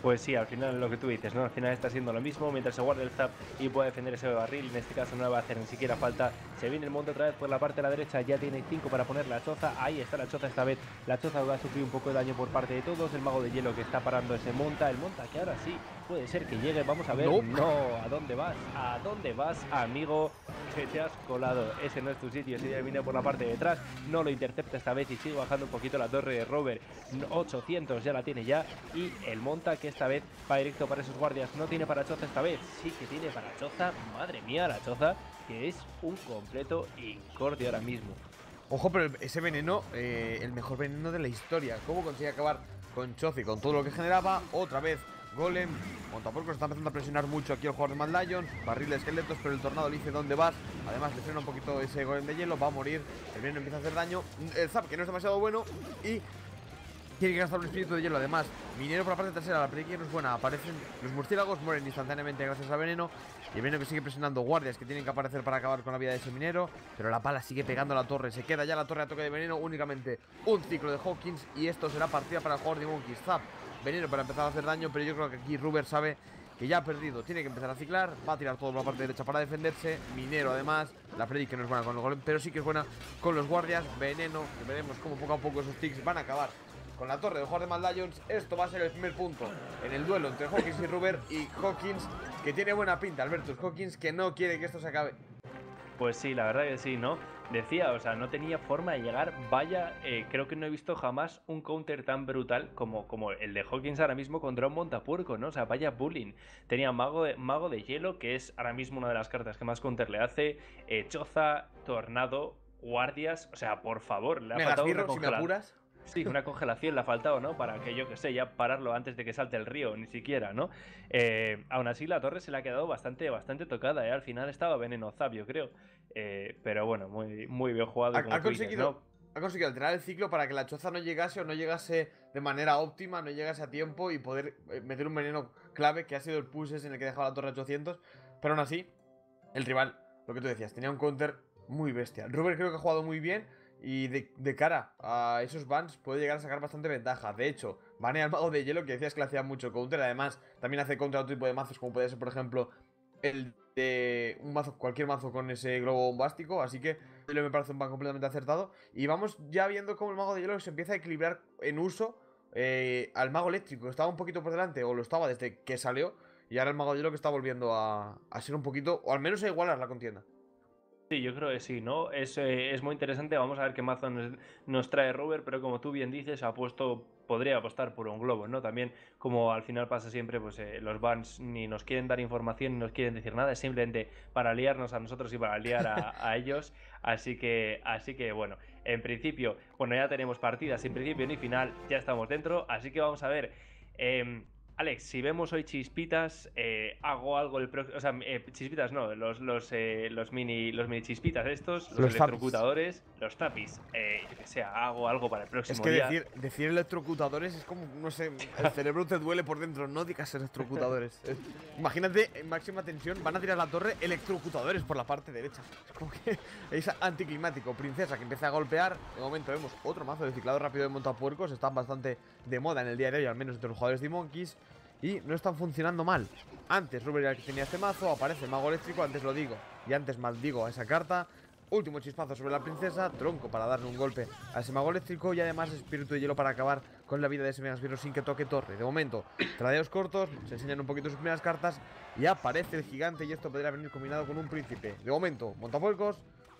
Pues sí, al final lo que tú dices, ¿no? Al final está siendo lo mismo, mientras se guarda el zap y puede defender ese barril, en este caso no le va a hacer ni siquiera falta. Se viene el monte otra vez por la parte de la derecha, ya tiene cinco para poner la choza, ahí está la choza esta vez, la choza va a sufrir un poco de daño por parte de todos, el mago de hielo que está parando ese monta, el monta que ahora sí puede ser que llegue, vamos a ver, no, no, ¿a dónde vas? ¿A dónde vas, amigo? Que te has colado, ese no es tu sitio, ese ya viene por la parte de detrás, no lo intercepta esta vez y sigue bajando un poquito la torre de Robert, ochocientos ya la tiene ya, y el monta que esta vez va directo para esos guardias, no tiene para choza esta vez, sí que tiene para choza, madre mía la choza, que es un completo incordio ahora mismo. Ojo, pero ese veneno, eh, el mejor veneno de la historia. ¿Cómo consigue acabar con Chozi, con todo lo que generaba? Otra vez Golem, Montapuerco está empezando a presionar mucho aquí el jugador de Mad Lions, barril de esqueletos, pero el tornado le dice dónde vas. Además le frena un poquito ese Golem de hielo, va a morir, el veneno empieza a hacer daño, el zap que no es demasiado bueno y tiene que gastar un espíritu de hielo. Además, minero por la parte trasera, la predicción no es buena, aparecen los murciélagos, mueren instantáneamente gracias al veneno. Y el veneno que sigue presionando guardias que tienen que aparecer para acabar con la vida de ese minero. Pero la pala sigue pegando a la torre, se queda ya la torre a toque de veneno, únicamente un ciclo de Hawkins. Y esto será partida para el jugador de Monkeys. Zap, veneno para empezar a hacer daño, pero yo creo que aquí Ruber sabe que ya ha perdido, tiene que empezar a ciclar, va a tirar todo por la parte derecha para defenderse. Minero además, la predic que no es buena con el golem, pero sí que es buena con los guardias. Veneno, que veremos cómo poco a poco esos ticks van a acabar con la torre de jugador de Mad Lions. Esto va a ser el primer punto en el duelo entre Hawkins y Ruber. Y Hawkins, que tiene buena pinta, Albertus Hawkins, que no quiere que esto se acabe. Pues sí, la verdad que sí, ¿no? Decía, o sea, no tenía forma de llegar. Vaya, eh, creo que no he visto jamás un counter tan brutal como, como el de Hawkins ahora mismo contra un montapuerco, ¿no? O sea, vaya bullying. Tenía mago de, mago de hielo, que es ahora mismo una de las cartas que más counter le hace. Eh, choza, tornado, guardias. O sea, por favor, le ha faltado una si me apuras. Sí, una congelación le ha faltado, ¿no? Para que, yo que sé, ya pararlo antes de que salte el río, ni siquiera, ¿no? Eh, aún así, la torre se le ha quedado bastante, bastante tocada, ¿eh? Al final estaba veneno zap, yo creo. Eh, pero bueno, muy, muy bien jugado. Ha, como ha tú dices, conseguido, ¿no? ha conseguido alterar el ciclo para que la choza no llegase o no llegase de manera óptima, no llegase a tiempo y poder eh, meter un veneno clave que ha sido el push ese en el que dejaba la torre a ochocientos. Pero aún así, el rival, lo que tú decías, tenía un counter muy bestia. Ruber creo que ha jugado muy bien. Y de, de cara a esos bans puede llegar a sacar bastante ventaja. De hecho, banea al mago de hielo, que decías que le hacía mucho counter. Además, también hace contra otro tipo de mazos, como puede ser, por ejemplo, el de un mazo, cualquier mazo con ese globo bombástico. Así que me parece un ban completamente acertado. Y vamos ya viendo cómo el mago de hielo se empieza a equilibrar en uso eh, al mago eléctrico. Estaba un poquito por delante, o lo estaba desde que salió. Y ahora el mago de hielo que está volviendo a, a ser un poquito, o al menos a igualar la contienda. Sí, yo creo que sí, ¿no? Es, eh, es muy interesante. Vamos a ver qué mazo nos, nos trae Robert, pero como tú bien dices, ha puesto, podría apostar por un globo, ¿no? También, como al final pasa siempre, pues eh, los bans ni nos quieren dar información ni nos quieren decir nada, es simplemente para liarnos a nosotros y para liar a, a ellos. Así que, así que, bueno, en principio, bueno, ya tenemos partidas sin principio ni final, ya estamos dentro, así que vamos a ver. Eh, Alex, si vemos hoy chispitas, eh, hago algo el próximo. O sea, eh, chispitas no, los, los, eh, los, mini, los mini chispitas estos, los, Los electrocutadores, los tapis. Eh, yo que sea, hago algo para el próximo Es que día. decir, decir electrocutadores es como, no sé, el cerebro te duele por dentro, no digas electrocutadores. Es- imagínate, en máxima tensión, van a tirar la torre electrocutadores por la parte derecha. Es como que es anticlimático. Princesa que empieza a golpear. De momento vemos otro mazo de ciclado rápido de montapuercos. Están bastante de moda en el día de hoy, al menos entre los jugadores de Monkeys. Y no están funcionando mal. Antes Ruber era el que tenía este mazo, aparece el mago eléctrico, antes lo digo. Y antes maldigo a esa carta. Último chispazo sobre la princesa, tronco para darle un golpe a ese mago eléctrico y además espíritu de hielo para acabar con la vida de ese megasbirro sin que toque torre. De momento, tradeos cortos, se enseñan un poquito sus primeras cartas y aparece el gigante y esto podría venir combinado con un príncipe. De momento, montapuercos,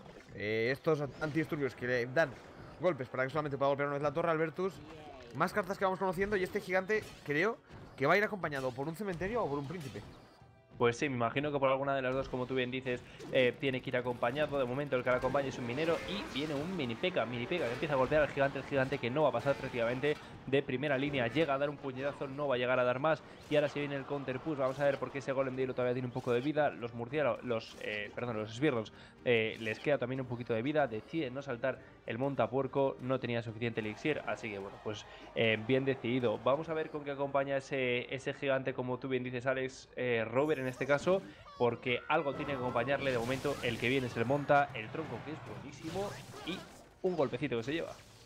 eh, estos antidisturbios que le dan golpes para que solamente pueda golpear una vez la torre, Albertus. Más cartas que vamos conociendo y este gigante creo que va a ir acompañado por un cementerio o por un príncipe. Pues sí, me imagino que por alguna de las dos, como tú bien dices, eh, tiene que ir acompañado. De momento el que la acompaña es un minero y viene un mini P.E.K.K.A. Mini P.E.K.K.A. que empieza a golpear al gigante. El gigante que no va a pasar prácticamente de primera línea. Llega a dar un puñetazo, no va a llegar a dar más. Y ahora se viene el counter push. Vamos a ver por qué ese golem de hielo todavía tiene un poco de vida. Los murciélagos, los, eh, perdón, los esbirros eh, les queda también un poquito de vida. Deciden no saltar el montapuerco. No tenía suficiente elixir. Así que bueno, pues eh, bien decidido. Vamos a ver con qué acompaña ese, ese gigante, como tú bien dices, Alex, eh, Robert en este caso, porque algo tiene que acompañarle. De momento el que viene se le monta el tronco, que es buenísimo, y un golpecito que se lleva.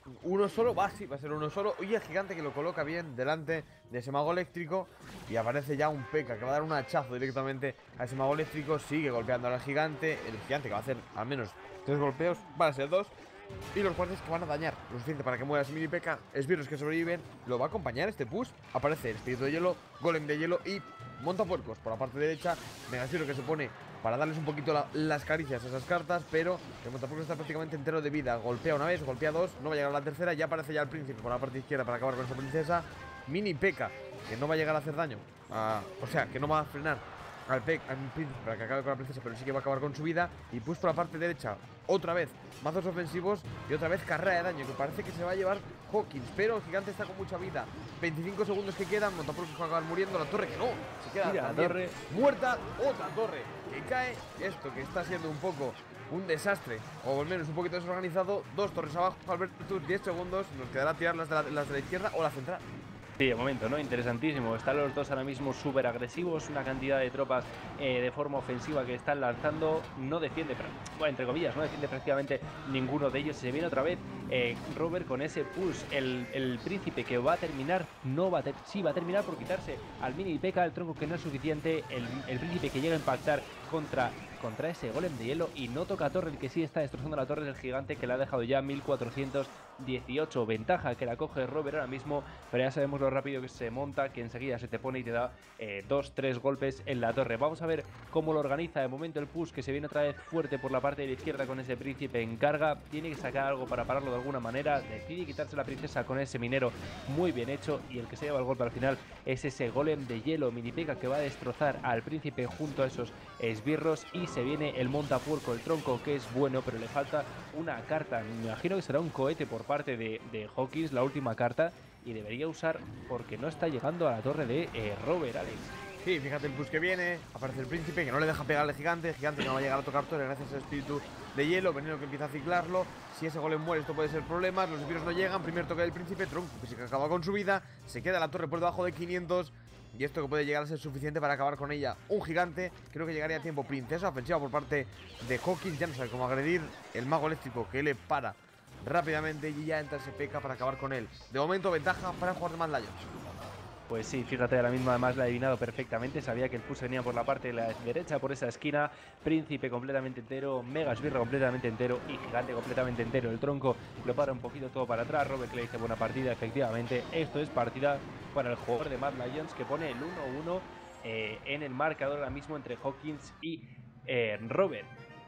uno solo, va, sí, va a ser uno solo. Y el gigante que lo coloca bien delante de ese mago eléctrico. Y aparece ya un P K que va a dar un hachazo directamente a ese mago eléctrico. Sigue golpeando al gigante. El gigante que va a hacer al menos tres golpeos, van a ser dos. Y los guardias que van a dañar lo suficiente para que muera ese mini P K. Esbirros que sobreviven. Lo va a acompañar este push. Aparece el espíritu de hielo, golem de hielo y montapuercos por la parte derecha. Megasbirro que se pone para darles un poquito la, las caricias a esas cartas. Pero el montapuercos está prácticamente entero de vida. Golpea una vez, golpea dos, no va a llegar a la tercera. Ya aparece ya el príncipe por la parte izquierda para acabar con esa princesa. Mini P K que no va a llegar a hacer daño. Ah, o sea, que no va a frenar al P K, al príncipe para que acabe con la princesa, pero sí que va a acabar con su vida. Y push por la parte derecha, otra vez mazos ofensivos y otra vez carrera de daño, que parece que se va a llevar Hawkins, pero el gigante está con mucha vida. veinticinco segundos que quedan, montapuercos va a acabar muriendo. La torre que no, se queda Mira, también torre muerta. Otra torre que cae. Esto que está siendo un poco un desastre, o al menos un poquito desorganizado. Dos torres abajo, Albertus, diez segundos. Nos quedará tirar las de la, las de la izquierda o la central. Sí, de momento, ¿no? Interesantísimo. Están los dos ahora mismo súper agresivos. Una cantidad de tropas eh, de forma ofensiva que están lanzando. No defiende, pero, bueno, entre comillas, no defiende prácticamente ninguno de ellos. Se viene otra vez eh, Robert con ese push. El, el príncipe que va a terminar, no va a ter sí va a terminar por quitarse al mini P K, el tronco que no es suficiente. El, el príncipe que llega a impactar contra... contra ese golem de hielo y no toca torre. El que sí está destrozando la torre del gigante, que le ha dejado ya mil cuatrocientos dieciocho. Ventaja que la coge Robert ahora mismo, pero ya sabemos lo rápido que se monta, que enseguida se te pone y te da eh, dos, tres golpes en la torre. Vamos a ver cómo lo organiza de momento el push, que se viene otra vez fuerte por la parte de la izquierda con ese príncipe en carga. Tiene que sacar algo para pararlo de alguna manera. Decide quitarse la princesa con ese minero muy bien hecho, y el que se lleva el golpe al final es ese golem de hielo mini P K que va a destrozar al príncipe junto a esos esbirros. Y se viene el montapuerco, el tronco, que es bueno, pero le falta una carta. Me imagino que será un cohete por parte de, de Hawkins, la última carta, y debería usar porque no está llegando a la torre de eh, Robert, Alex. Sí, fíjate el push que viene. Aparece el príncipe que no le deja pegar al gigante. El gigante no va a llegar a tocar torre gracias al espíritu de hielo. Veneno que empieza a ciclarlo. Si ese golem muere, esto puede ser problemas. Los esbirros no llegan. Primer toque del príncipe. Tronco que se acaba con su vida. Se queda la torre por debajo de quinientos. Y esto que puede llegar a ser suficiente para acabar con ella. Un gigante, creo que llegaría a tiempo. Princesa ofensiva por parte de Hawkins. Ya no sabe cómo agredir. El mago eléctrico que le para rápidamente y ya entra ese P K para acabar con él. De momento ventaja para jugar de Mad Lions. Pues sí, fíjate, ahora mismo además la ha adivinado perfectamente. Sabía que el push venía por la parte de la derecha, por esa esquina. Príncipe completamente entero, Mega Esbirro completamente entero y gigante completamente entero. El tronco lo para un poquito todo para atrás. Robert que le dice buena partida, efectivamente. Esto es partida para el jugador de Mad Lions, que pone el uno uno eh, en el marcador ahora mismo entre Hawkins y eh, Robert.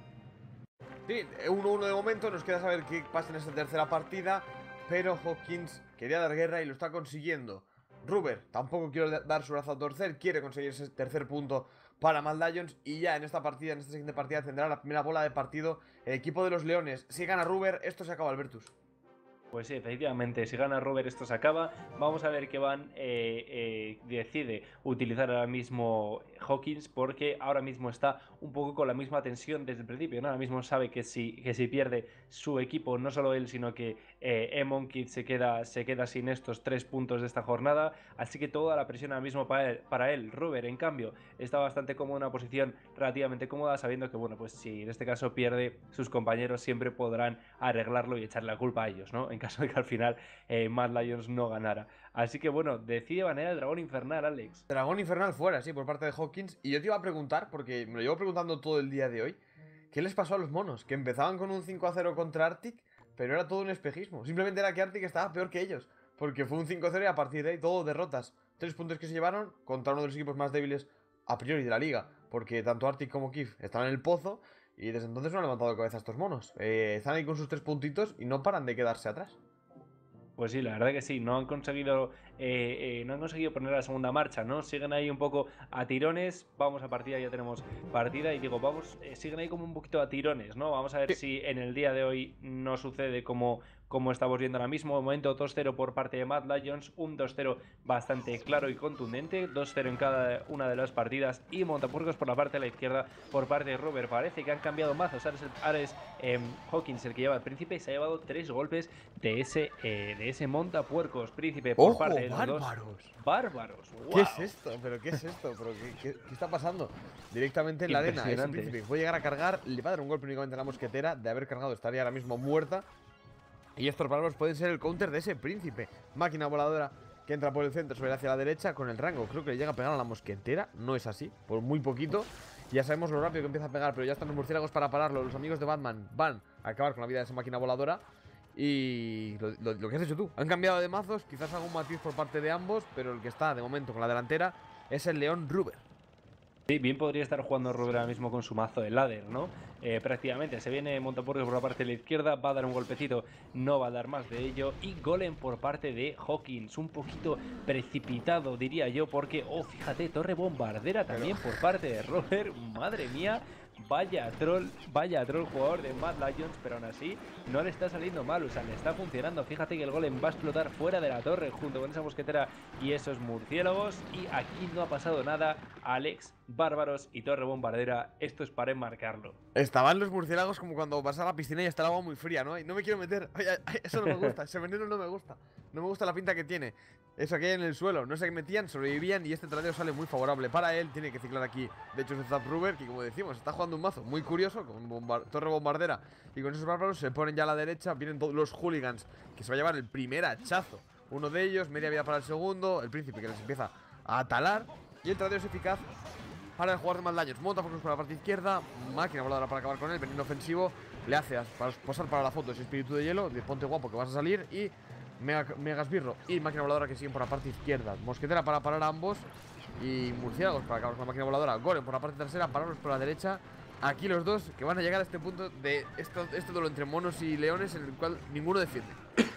Sí, uno uno de momento. Nos queda saber qué pasa en esta tercera partida. Pero Hawkins quería dar guerra y lo está consiguiendo. Ruber tampoco quiere dar su brazo a torcer, quiere conseguir ese tercer punto para Mad Lions. Y ya en esta partida, en esta siguiente partida, tendrá la primera bola de partido el equipo de los Leones. Si gana Ruber, esto se acaba, Albertus. Pues sí, efectivamente, si gana Robert esto se acaba. Vamos a ver que Van eh, eh, decide utilizar ahora mismo Hawkins, porque ahora mismo está un poco con la misma tensión desde el principio, ¿no? Ahora mismo sabe que si, que si pierde su equipo, no solo él, sino que eh, Emonkid se queda, se queda sin estos tres puntos de esta jornada. Así que toda la presión ahora mismo para él. Para él. Robert, en cambio, está bastante cómodo, en una posición relativamente cómoda, sabiendo que, bueno, pues si en este caso pierde, sus compañeros siempre podrán arreglarlo y echarle la culpa a ellos, ¿no? En caso de que al final eh, Mad Lions no ganara. Así que bueno, decide banear el dragón infernal, Alex. Dragón infernal fuera, sí, por parte de Hawkins. Y yo te iba a preguntar, porque me lo llevo preguntando todo el día de hoy, ¿qué les pasó a los monos? Que empezaban con un cinco a cero contra Arctic, pero era todo un espejismo. Simplemente era que Arctic estaba peor que ellos, porque fue un cinco a cero y a partir de ahí todo derrotas. Tres puntos que se llevaron contra uno de los equipos más débiles a priori de la liga, porque tanto Arctic como Kif están en el pozo. Y desde entonces no han levantado cabeza estos monos. Eh, están ahí con sus tres puntitos y no paran de quedarse atrás. Pues sí, la verdad que sí, no han conseguido eh, eh, no han conseguido poner la segunda marcha, ¿no? Siguen ahí un poco a tirones. Vamos a partida, ya tenemos partida y digo, vamos, eh, siguen ahí como un poquito a tirones, ¿no? Vamos a ver si en el día de hoy no sucede como, como estamos viendo ahora mismo. De momento dos cero por parte de Mad Lions, un dos cero bastante claro y contundente, dos cero en cada una de las partidas, y montapuercos por la parte de la izquierda por parte de Robert. Parece que han cambiado mazos. Ahora es, ahora es eh, Hawkins el que lleva el príncipe y se ha llevado tres golpes de ese, eh, de ese montapuercos príncipe por ¡Ojo, parte de los bárbaros! dos. Bárbaros. Wow. ¿Qué es esto? ¿Pero qué es esto? ¿Pero qué, qué, qué está pasando? Directamente en la arena. Ese príncipe puede llegar a cargar, le va a dar un golpe únicamente a la mosquetera. De haber cargado estaría ahora mismo muerta. Y estos bárbaros pueden ser el counter de ese príncipe. Máquina voladora que entra por el centro, sobre hacia la derecha con el rango. Creo que le llega a pegar a la mosquetera. No es así, por muy poquito. Ya sabemos lo rápido que empieza a pegar, pero ya están los murciélagos para pararlo. Los amigos de Batman van a acabar con la vida de esa máquina voladora. Y lo, lo, lo que has hecho tú. Han cambiado de mazos, quizás algún matiz por parte de ambos, pero el que está de momento con la delantera es el León Ruber. Sí, bien podría estar jugando Ruber ahora mismo con su mazo de ladder, ¿no? Eh, prácticamente se viene Montaporcos por la parte de la izquierda, va a dar un golpecito, no va a dar más de ello. Y Golem por parte de Hawkins, un poquito precipitado diría yo, porque, oh, fíjate, torre bombardera también por parte de Ruber, madre mía. Vaya troll, vaya troll jugador de Mad Lions, pero aún así no le está saliendo mal, o sea, le está funcionando. Fíjate que el golem va a explotar fuera de la torre junto con esa mosquetera y esos murciélagos. Y aquí no ha pasado nada. Alex, bárbaros y torre bombardera, esto es para enmarcarlo. Estaban los murciélagos como cuando vas a la piscina y está el agua muy fría, ¿no? Y no me quiero meter. Ay, ay, ay, eso no me gusta, ese veneno no me gusta. No me gusta la pinta que tiene. Eso que hay en el suelo, no se metían, sobrevivían y este tradeo sale muy favorable para él. Tiene que ciclar aquí, de hecho es Zap Ruber, que como decimos, está jugando un mazo muy curioso, con bombar torre bombardera y con esos bárbaros. Se ponen ya a la derecha, vienen todos los hooligans, que se va a llevar el primer hachazo. Uno de ellos, media vida para el segundo, el príncipe que les empieza a talar. Y el tradeo es eficaz para el jugador de Mad Lions. Montafocus por la parte izquierda, máquina voladora para acabar con él, veneno ofensivo. Le hace para posar para la foto ese espíritu de hielo, de ponte guapo que vas a salir. Y Mega, Megasbirro y máquina voladora que siguen por la parte izquierda. Mosquetera para parar a ambos. Y murciélagos para acabar con la máquina voladora. Golem por la parte trasera, pararlos por la derecha. Aquí los dos que van a llegar a este punto de esto, este duelo entre monos y leones en el cual ninguno defiende.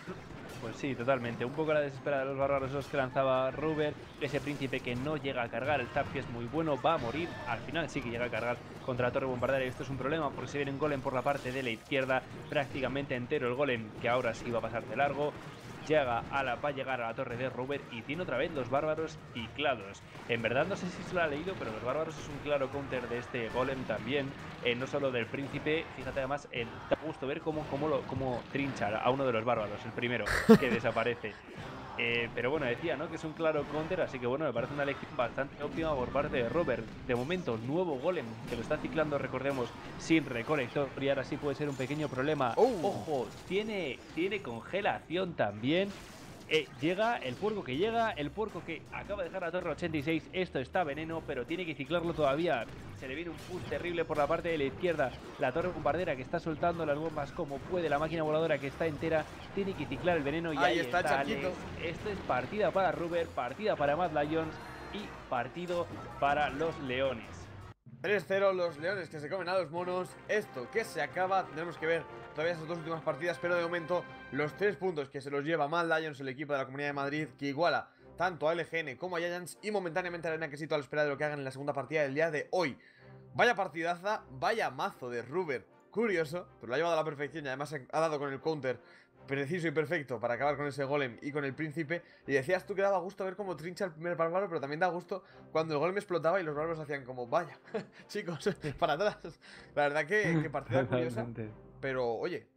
Pues sí, totalmente. Un poco la desesperada de los bárbaros esos que lanzaba Ruber. Ese príncipe que no llega a cargar. El zap que es muy bueno, va a morir. Al final sí que llega a cargar contra la torre bombardera. Y esto es un problema porque se viene un golem por la parte de la izquierda. Prácticamente entero el golem, que ahora sí va a pasar de largo. Llega a la, va a llegar a la torre de Ruber y tiene otra vez los bárbaros ciclados. En verdad no sé si se lo ha leído, pero los bárbaros es un claro counter de este golem también, eh, no solo del príncipe. Fíjate además, eh, da gusto ver cómo, cómo, lo, cómo trincha a uno de los bárbaros, el primero que desaparece. Eh, pero bueno, decía, ¿no?, que es un claro counter, así que bueno, me parece una elección bastante óptima por parte de Robert. De momento, nuevo golem que lo está ciclando, recordemos, sin recolector, y ahora sí puede ser un pequeño problema. Oh. Ojo, tiene, tiene congelación también. Eh, llega el puerco que llega, el puerco que acaba de dejar la torre ochenta y seis. Esto está veneno, pero tiene que ciclarlo todavía. Se le viene un push terrible por la parte de la izquierda. La torre bombardera que está soltando las bombas como puede. La máquina voladora que está entera tiene que ciclar el veneno. Y ahí, ahí está, está Alex. Esto es partida para Ruber, partida para Mad Lions y partido para los leones. tres cero los leones que se comen a los monos. Esto que se acaba, tenemos que ver todavía esas dos últimas partidas, pero de momento los tres puntos que se los lleva Mad Lions, el equipo de la Comunidad de Madrid, que iguala tanto a L G N como a Giants y momentáneamente a Arena Quesito a la espera de lo que hagan en la segunda partida del día de hoy. Vaya partidaza, vaya mazo de Ruber, curioso, pero lo ha llevado a la perfección y además ha dado con el counter preciso y perfecto para acabar con ese golem y con el príncipe. Y decías tú que daba gusto ver cómo trincha el primer bárbaro, pero también da gusto cuando el golem explotaba y los bárbaros hacían como, vaya, chicos, para atrás. La verdad que, que partida curiosa, pero oye,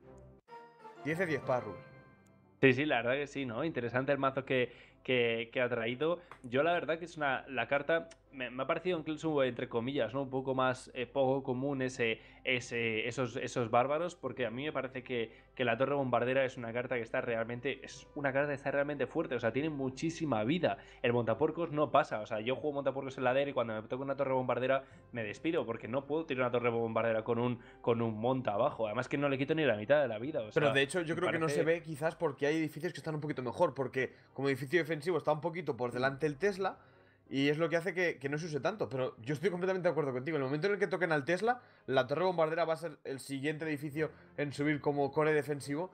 diez de diez para Ruber. Sí, sí, la verdad que sí, ¿no? Interesante el mazo que, que, que ha traído. Yo la verdad que es una, la carta, me, me ha parecido incluso, entre comillas, ¿no?, un poco más eh, poco común ese, ese, esos, esos bárbaros, porque a mí me parece que, que la torre bombardera es una carta que está realmente, es una carta que está realmente fuerte, o sea, tiene muchísima vida. El montapuercos no pasa, o sea, yo juego montapuercos en la D E R y cuando me toca una torre bombardera me despido, porque no puedo tirar una torre bombardera con un, con un monta abajo, además que no le quito ni la mitad de la vida. O sea, pero de hecho yo creo parece... que no se ve quizás porque hay edificios que están un poquito mejor, porque como edificio defensivo está un poquito por delante el Tesla. Y es lo que hace que, que no se use tanto. Pero yo estoy completamente de acuerdo contigo. En el momento en el que toquen al Tesla, la torre bombardera va a ser el siguiente edificio en subir como core defensivo.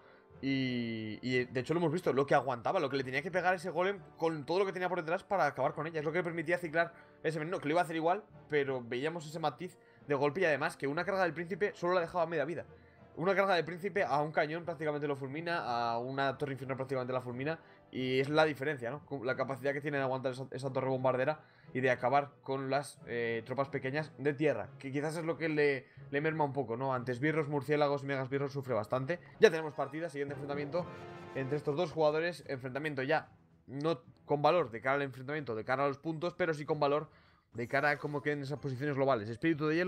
Y, y de hecho lo hemos visto, lo que aguantaba, lo que le tenía que pegar ese golem con todo lo que tenía por detrás para acabar con ella. Es lo que le permitía ciclar ese veneno, que lo iba a hacer igual, pero veíamos ese matiz de golpe y además que una carga del príncipe solo la dejaba a media vida. Una carga del príncipe a un cañón prácticamente lo fulmina, a una torre infernal prácticamente la fulmina. Y es la diferencia, ¿no? La capacidad que tiene de aguantar esa, esa torre bombardera y de acabar con las eh, tropas pequeñas de tierra, que quizás es lo que le, le merma un poco, ¿no? Ante esbirros, murciélagos y megasbirros sufre bastante. Ya tenemos partida, siguiente enfrentamiento entre estos dos jugadores. Enfrentamiento ya no con valor de cara al enfrentamiento, de cara a los puntos, pero sí con valor de cara a cómo queden esas posiciones globales. Espíritu de hielo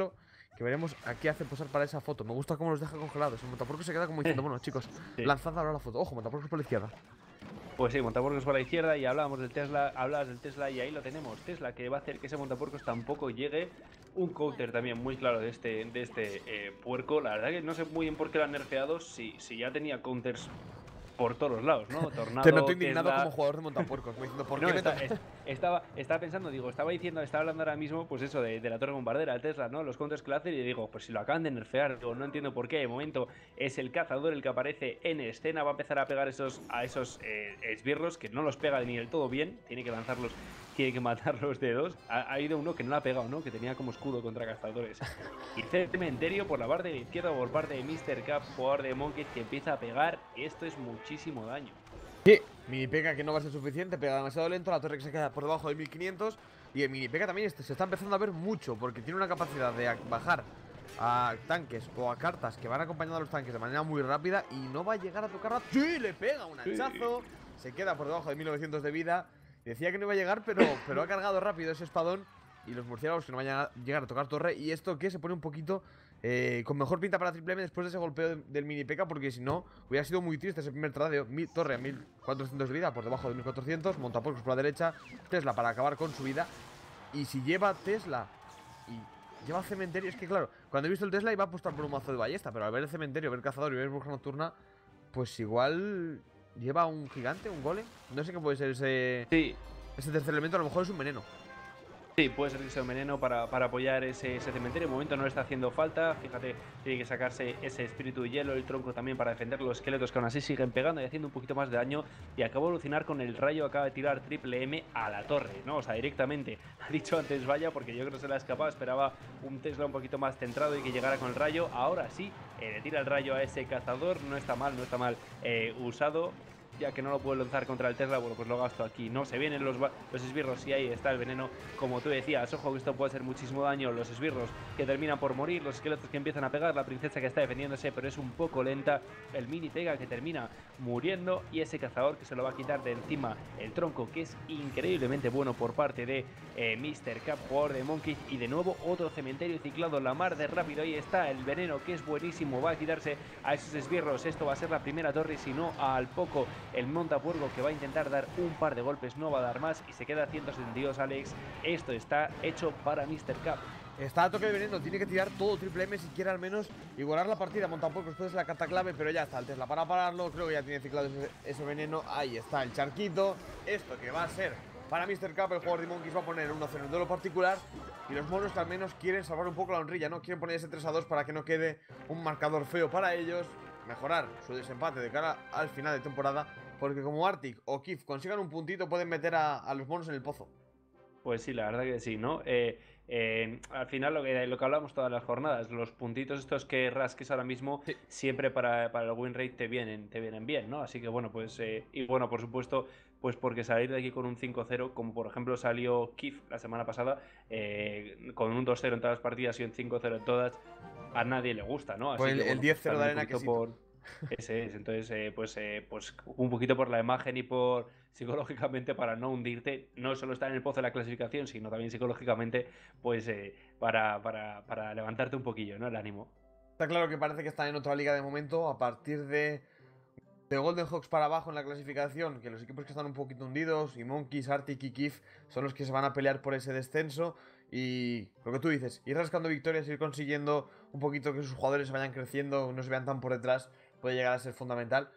que veremos a qué hace posar para esa foto. Me gusta cómo los deja congelados. El montaporco se queda como diciendo, bueno, chicos, Sí. lanzad ahora la foto. Ojo, montaporcos por la izquierda. Pues sí, montapuercos por la izquierda y hablábamos del Tesla, hablabas del Tesla y ahí lo tenemos. Tesla que va a hacer que ese montapuercos tampoco llegue. Un counter también muy claro de este, de este eh, puerco. La verdad que no sé muy bien por qué lo han nerfeado si, si ya tenía counters por todos los lados, ¿no? Tornado, Te noto indignado Tesla... como jugador de montapuercos, como diciendo, ¿por No, qué me está, toca? es, estaba, estaba pensando, digo, estaba diciendo, estaba hablando ahora mismo, pues eso, de, de la torre bombardera, el Tesla, ¿no? Los counters que le hacen y digo, pues si lo acaban de nerfear, digo, no entiendo por qué. De momento es el cazador el que aparece en escena, va a empezar a pegar esos, a esos eh, esbirros, que no los pega ni del todo bien, tiene que lanzarlos, tiene que matar los dedos. Ha, ha habido uno que no lo ha pegado, ¿no? Que tenía como escudo contra cazadores. Y cementerio por la parte de la izquierda, por parte de míster Cap, jugador de Monkeys, que empieza a pegar. Esto es muchísimo daño. Sí, mini pega que no va a ser suficiente, pega demasiado lento, la torre que se queda por debajo de mil quinientos. Y el mini pega también este, se está empezando a ver mucho, porque tiene una capacidad de bajar a tanques o a cartas que van acompañando a los tanques de manera muy rápida y no va a llegar a tocarla. ¡Sí! Le pega un hachazo, se queda por debajo de mil novecientos de vida. Decía que no iba a llegar, pero, pero ha cargado rápido ese espadón. Y los murciélagos que no vayan a llegar a tocar torre. Y esto que se pone un poquito eh, con mejor pinta para Triple M después de ese golpeo de, del mini P K. Porque si no, hubiera sido muy triste ese primer tradeo. Mi, torre a mil cuatrocientos de vida, por debajo de mil cuatrocientos. Montapuercos por la derecha. Tesla para acabar con su vida. Y si lleva Tesla y lleva cementerio, es que claro, cuando he visto el Tesla iba a apostar por un mazo de ballesta. Pero al ver el cementerio, ver cazador y ver bruja nocturna, pues igual lleva un gigante, un golem. No sé qué puede ser ese, Sí. ese tercer elemento, a lo mejor es un veneno. Sí, puede ser que sea un veneno para, para apoyar ese, ese cementerio. De momento no le está haciendo falta. Fíjate, tiene que sacarse ese espíritu de hielo, el tronco también para defender los esqueletos que aún así siguen pegando y haciendo un poquito más de daño. Y acaba de evolucionar con el rayo, acaba de tirar Triple M a la torre, ¿no? O sea, directamente. Ha dicho antes vaya porque yo creo que se la ha escapado. Esperaba un Tesla un poquito más centrado y que llegara con el rayo. Ahora sí, eh, le tira el rayo a ese cazador. No está mal, no está mal eh, usado. Ya que no lo puedo lanzar contra el Tesla, bueno, pues lo gasto aquí. No se vienen los, los esbirros y ahí está el veneno. Como tú decías, ojo que esto puede hacer muchísimo daño. Los esbirros que terminan por morir, los esqueletos que empiezan a pegar, la princesa que está defendiéndose, pero es un poco lenta. El mini pega que termina muriendo y ese cazador que se lo va a quitar de encima el tronco, que es increíblemente bueno por parte de eh, míster Cap, jugador de Monkeys. Y de nuevo otro cementerio ciclado, la mar de rápido. Ahí está el veneno que es buenísimo, va a quitarse a esos esbirros. Esto va a ser la primera torre, si no al poco el montapuerco que va a intentar dar un par de golpes, no va a dar más y se queda ciento setenta y dos. Alex, esto está hecho para míster Cap. Está a toque de veneno, tiene que tirar todo Triple M si quiere al menos igualar la partida. Montapuercos después es la carta clave, pero ya está el Tesla para pararlo. Creo que ya tiene ciclado ese, ese veneno. Ahí está el charquito. Esto que va a ser para míster Cap, el jugador de Monkeys va a poner uno cero en duelo particular. Y los monos que al menos quieren salvar un poco la honrilla, ¿no? Quieren poner ese tres a dos para que no quede un marcador feo para ellos. Mejorar su desempate de cara al final de temporada. Porque como Arctic o Kif consigan un puntito, pueden meter a, a los monos en el pozo. Pues sí, la verdad que sí, ¿no? Eh, eh, al final lo que, lo que hablamos todas las jornadas, los puntitos estos que rasques ahora mismo, Sí. siempre para, para el win rate te vienen, te vienen bien, ¿no? Así que bueno, pues, eh, y bueno, por supuesto, pues porque salir de aquí con un cinco cero, como por ejemplo salió Kif la semana pasada, eh, con un dos cero en todas las partidas y un cinco cero en todas, a nadie le gusta, ¿no? Así Pues el, que, el bueno, diez pues cero de también un arena que poquito sí. por... Ese es, entonces, eh, pues, eh, pues un poquito por la imagen y por psicológicamente para no hundirte, no solo estar en el pozo de la clasificación, sino también psicológicamente, pues eh, para, para, para levantarte un poquillo, ¿no? El ánimo. Está claro que parece que están en otra liga de momento. A partir de, de Golden Hawks para abajo en la clasificación, que los equipos que están un poquito hundidos, y Monkeys, Arctic y Kif, son los que se van a pelear por ese descenso. Y lo que tú dices, ir rascando victorias, ir consiguiendo un poquito que sus jugadores vayan creciendo, no se vean tan por detrás, puede llegar a ser fundamental.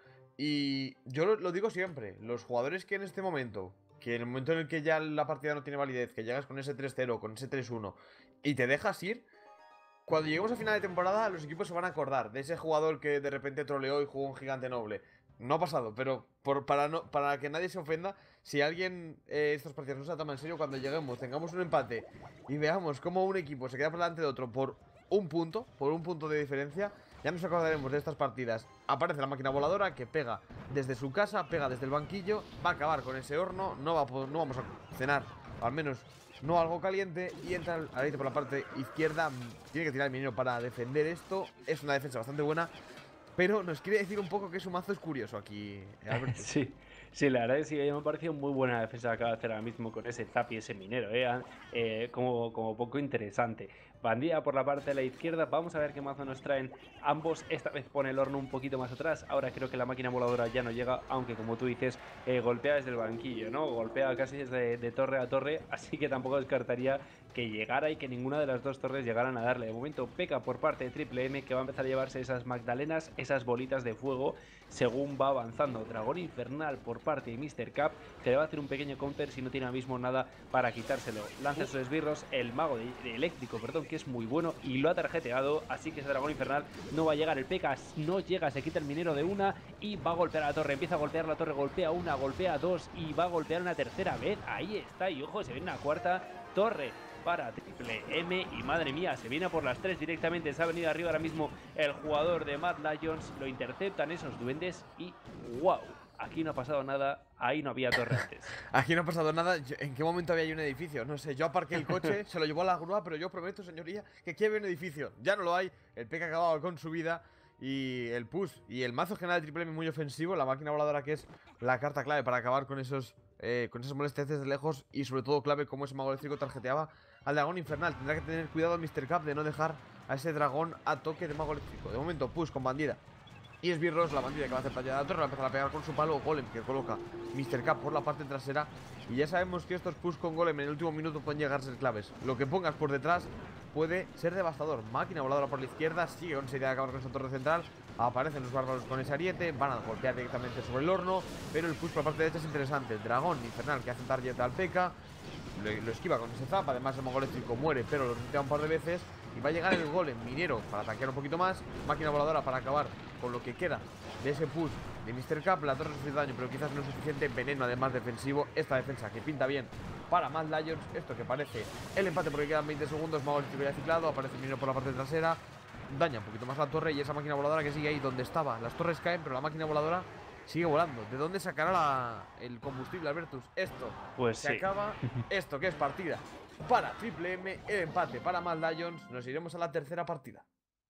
Y yo lo, lo digo siempre, los jugadores que en este momento, que en el momento en el que ya la partida no tiene validez, que llegas con ese tres cero, con ese tres uno y te dejas ir, cuando lleguemos a final de temporada los equipos se van a acordar de ese jugador que de repente troleó y jugó un gigante noble. No ha pasado, pero por, para, no, para que nadie se ofenda, si alguien eh, estas partidas no se la toma en serio, cuando lleguemos, tengamos un empate y veamos cómo un equipo se queda por delante de otro por un punto, por un punto de diferencia, ya nos acordaremos de estas partidas. Aparece la máquina voladora que pega desde su casa, pega desde el banquillo, va a acabar con ese horno, no, va a, no vamos a cenar, al menos no algo caliente, y entra al Aleite por la parte izquierda. Tiene que tirar el minero para defender esto. Es una defensa bastante buena, pero nos quiere decir un poco que su mazo es curioso aquí, Alberto. Sí, sí, la verdad es que sí, me ha parecido muy buena defensa que acaba de hacer ahora mismo con ese zap y ese minero, ¿eh? Eh, como, como poco interesante. Bandida por la parte de la izquierda. Vamos a ver qué mazo nos traen ambos. Esta vez pone el horno un poquito más atrás. Ahora creo que la máquina voladora ya no llega, aunque como tú dices, eh, golpea desde el banquillo, ¿no? Golpea casi desde de torre a torre, así que tampoco descartaría que llegara y que ninguna de las dos torres llegaran a darle. De momento P.E.K.K.A por parte de Triple M, que va a empezar a llevarse esas magdalenas, esas bolitas de fuego, según va avanzando. Dragón Infernal por parte de míster Cap, que le va a hacer un pequeño counter si no tiene ahora mismo nada para quitárselo. Lanza sus esbirros, el mago de, de eléctrico, perdón, que es muy bueno y lo ha tarjeteado, así que ese Dragón Infernal no va a llegar. El P.E.K.K.A no llega, se quita el minero de una y va a golpear a la torre. Empieza a golpear la torre, golpea una, golpea dos y va a golpear una tercera vez. Ahí está, y ojo, se viene una cuarta torre para Triple M y madre mía, se viene por las tres directamente. Se ha venido arriba ahora mismo el jugador de Mad Lions, lo interceptan esos duendes y wow, aquí no ha pasado nada, ahí no había torre antes. Aquí no ha pasado nada. ¿En qué momento había ahí un edificio? No sé, yo aparqué el coche, se lo llevó a la grúa, pero yo prometo, señoría, que aquí había un edificio. Ya no lo hay, el P K ha acabado con su vida y el push y el mazo general de Triple M muy ofensivo. La máquina voladora, que es la carta clave para acabar con esos eh, con esas molestias desde lejos, y sobre todo clave como ese mago eléctrico tarjeteaba al dragón infernal. Tendrá que tener cuidado míster Cap de no dejar a ese dragón a toque de mago eléctrico. De momento push con bandida y esbirros, la bandida que va a hacer talla de la torre, va a empezar a pegar con su palo. Golem que coloca míster Cap por la parte trasera. Y ya sabemos que estos push con Golem en el último minuto pueden llegar a ser claves. Lo que pongas por detrás puede ser devastador. Máquina voladora por la izquierda, sigue con esa idea de acabar con esa torre central. Aparecen los bárbaros con ese ariete, van a golpear directamente sobre el horno, pero el push por la parte derecha es interesante. El dragón infernal que hace target al P K, lo, lo esquiva con ese zap. Además el mago eléctrico muere, pero lo resetea un par de veces. Y va a llegar el golem minero para tanquear un poquito más. Máquina voladora para acabar con lo que queda de ese push de míster Cap. La torre recibe daño, pero quizás no es suficiente. Veneno además defensivo. Esta defensa que pinta bien para Mad Lions. Esto que parece el empate porque quedan veinte segundos. Mago eléctrico ya ciclado. Aparece el minero por la parte trasera. Daña un poquito más la torre y esa máquina voladora que sigue ahí donde estaba. Las torres caen, pero la máquina voladora sigue volando. ¿De dónde sacará la, el combustible, Albertus? Esto pues se sí. acaba. Esto que es partida para Triple M, el empate para Mad Lions. Nos iremos a la tercera partida.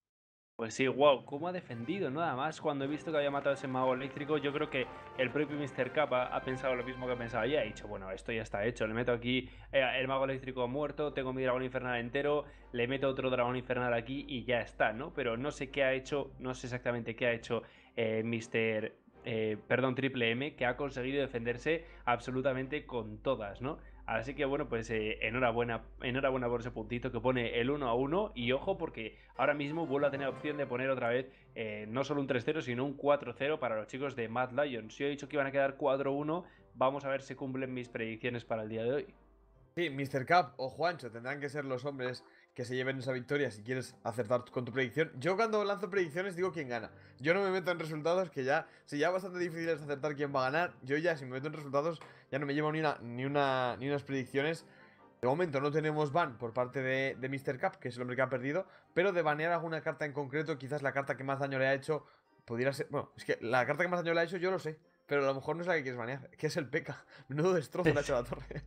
Pues sí, wow, cómo ha defendido, nada más. Cuando he visto que había matado a ese mago eléctrico, yo creo que el propio míster Cap ha, ha pensado lo mismo que pensaba y ha dicho, bueno, esto ya está hecho, le meto aquí eh, el mago eléctrico muerto, tengo mi dragón infernal entero, le meto otro dragón infernal aquí y ya está, ¿no? Pero no sé qué ha hecho, no sé exactamente qué ha hecho eh, míster Eh, perdón, Triple M, que ha conseguido defenderse absolutamente con todas, ¿no? Así que bueno, pues eh, enhorabuena, enhorabuena por ese puntito que pone el uno a uno. Y ojo, porque ahora mismo vuelvo a tener opción de poner otra vez eh, no solo un tres cero, sino un cuatro cero para los chicos de Mad Lions. Si he dicho que iban a quedar cuatro uno, vamos a ver si cumplen mis predicciones para el día de hoy. Sí, míster Cap o Juancho tendrán que ser los hombres que se lleven esa victoria si quieres acertar con tu predicción. Yo cuando lanzo predicciones digo quién gana. Yo no me meto en resultados, que ya, si ya bastante difícil es acertar quién va a ganar, yo ya si me meto en resultados ya no me llevo ni una, ni una, ni unas predicciones. De momento no tenemos ban por parte de, de míster Cap, que es el hombre que ha perdido, pero de banear alguna carta en concreto, quizás la carta que más daño le ha hecho pudiera ser... Bueno, es que la carta que más daño le ha hecho yo lo sé, pero a lo mejor no es la que quieres banear, que es el P K. Menudo destrozo le ha hecho a la torre.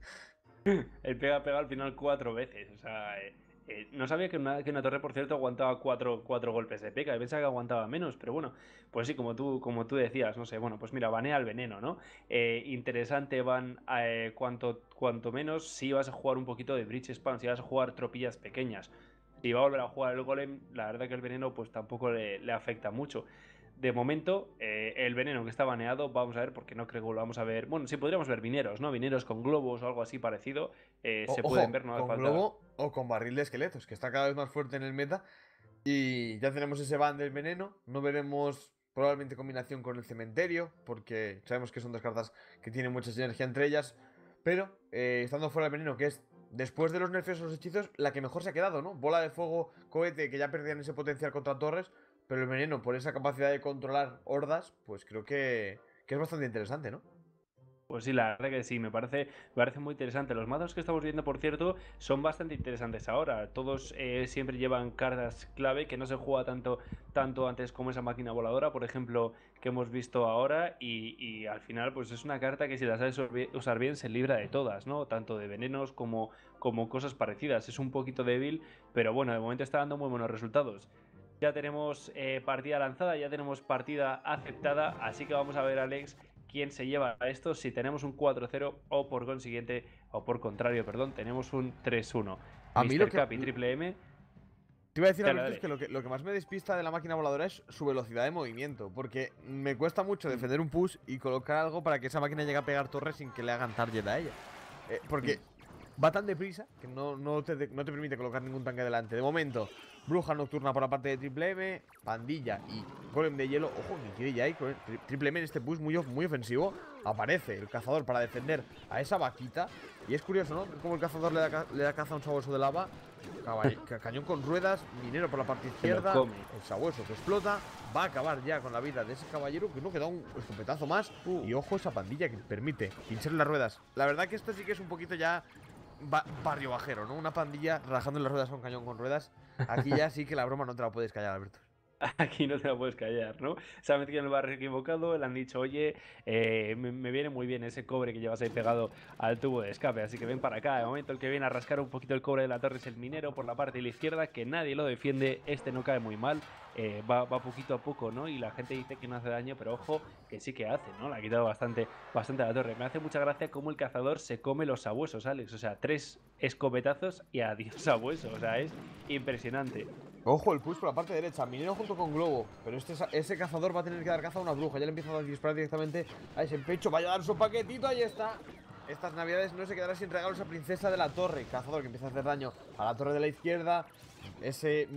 El pega pega al final cuatro veces, o sea... Eh... Eh, no sabía que una, que una torre, por cierto, aguantaba cuatro, cuatro golpes de P K. Pensaba que aguantaba menos, pero bueno, pues sí, como tú, como tú decías, no sé, bueno, pues mira, banea el veneno, ¿no? Eh, interesante van eh, cuanto, cuanto menos si vas a jugar un poquito de Breach Spam, si vas a jugar tropillas pequeñas. Si va a volver a jugar el golem, la verdad que el veneno pues tampoco le, le afecta mucho. De momento, eh, el veneno que está baneado, vamos a ver, porque no creo que volvamos a ver. Bueno, sí podríamos ver vineros, ¿no? Vineros con globos o algo así parecido. Eh, O, se ojo, pueden ver, no hace con falta. globo o con barril de esqueletos, que está cada vez más fuerte en el meta. Y ya tenemos ese ban del veneno. No veremos probablemente combinación con el cementerio, porque sabemos que son dos cartas que tienen mucha sinergia entre ellas. Pero eh, estando fuera el veneno, que es después de los nerfeos o los hechizos, la que mejor se ha quedado, ¿no? Bola de fuego, cohete, que ya perdían ese potencial contra torres. Pero el veneno, por esa capacidad de controlar hordas, pues creo que, que es bastante interesante, ¿no? Pues sí, la verdad que sí, me parece, me parece muy interesante. Los mazos que estamos viendo, por cierto, son bastante interesantes ahora. Todos eh, siempre llevan cartas clave que no se juega tanto, tanto antes como esa máquina voladora, por ejemplo, que hemos visto ahora. Y, y al final, pues es una carta que si la sabes usar bien, se libra de todas, ¿no? Tanto de venenos como, como cosas parecidas. Es un poquito débil, pero bueno, de momento está dando muy buenos resultados. Ya tenemos eh, partida lanzada, ya tenemos partida aceptada, así que vamos a ver, Alex, quién se lleva a esto, si tenemos un cuatro cero o por consiguiente, o por contrario, perdón, tenemos un tres uno. A mí lo míster que... Cap y Triple M. Te iba a decir, Dale, Alberto, es dale. que lo, que lo que más me despista de la máquina voladora es su velocidad de movimiento. Porque me cuesta mucho defender un push y colocar algo para que esa máquina llegue a pegar torres sin que le hagan target a ella. Eh, porque va tan deprisa que no, no, te, no te permite colocar ningún tanque delante. De momento, Bruja Nocturna por la parte de Triple M, Pandilla y Golem de Hielo. Ojo, que quiere ya ir con el Triple M en este push muy, muy ofensivo. Aparece el cazador para defender a esa vaquita. Y es curioso, ¿no? Como el cazador le da, le da caza a un sabueso de lava. Caball cañón con ruedas, minero por la parte izquierda, el sabueso que explota. Va a acabar ya con la vida de ese caballero, que no queda un escopetazo más. Uh. Y ojo esa pandilla que permite pinchar las ruedas. La verdad que esto sí que es un poquito ya ba barrio bajero, ¿no? Una pandilla rajando las ruedas a un cañón con ruedas. Aquí ya sí que la broma no te la puedes callar, Alberto. Aquí no te la puedes callar, ¿no? Se ha metido en el barrio equivocado, le han dicho, oye, eh, me, me viene muy bien ese cobre que llevas ahí pegado al tubo de escape, así que ven para acá. De momento el que viene a rascar un poquito el cobre de la torre es el minero por la parte de la izquierda, que nadie lo defiende, este no cae muy mal, eh, va, va poquito a poco, ¿no? Y la gente dice que no hace daño, pero ojo, que sí que hace, ¿no? Le ha quitado bastante, bastante a la torre. Me hace mucha gracia cómo el cazador se come los sabuesos, Alex, o sea, tres escopetazos y adiós sabueso, o sea, es impresionante. Ojo, el push por la parte derecha, minero junto con Globo. Pero este, ese cazador va a tener que dar caza a una bruja. Ya le empieza a disparar directamente a ese pecho. Vaya a dar su paquetito, ahí está. Estas navidades no se quedará sin regalos a princesa de la torre. Cazador que empieza a hacer daño a la torre de la izquierda. Ese,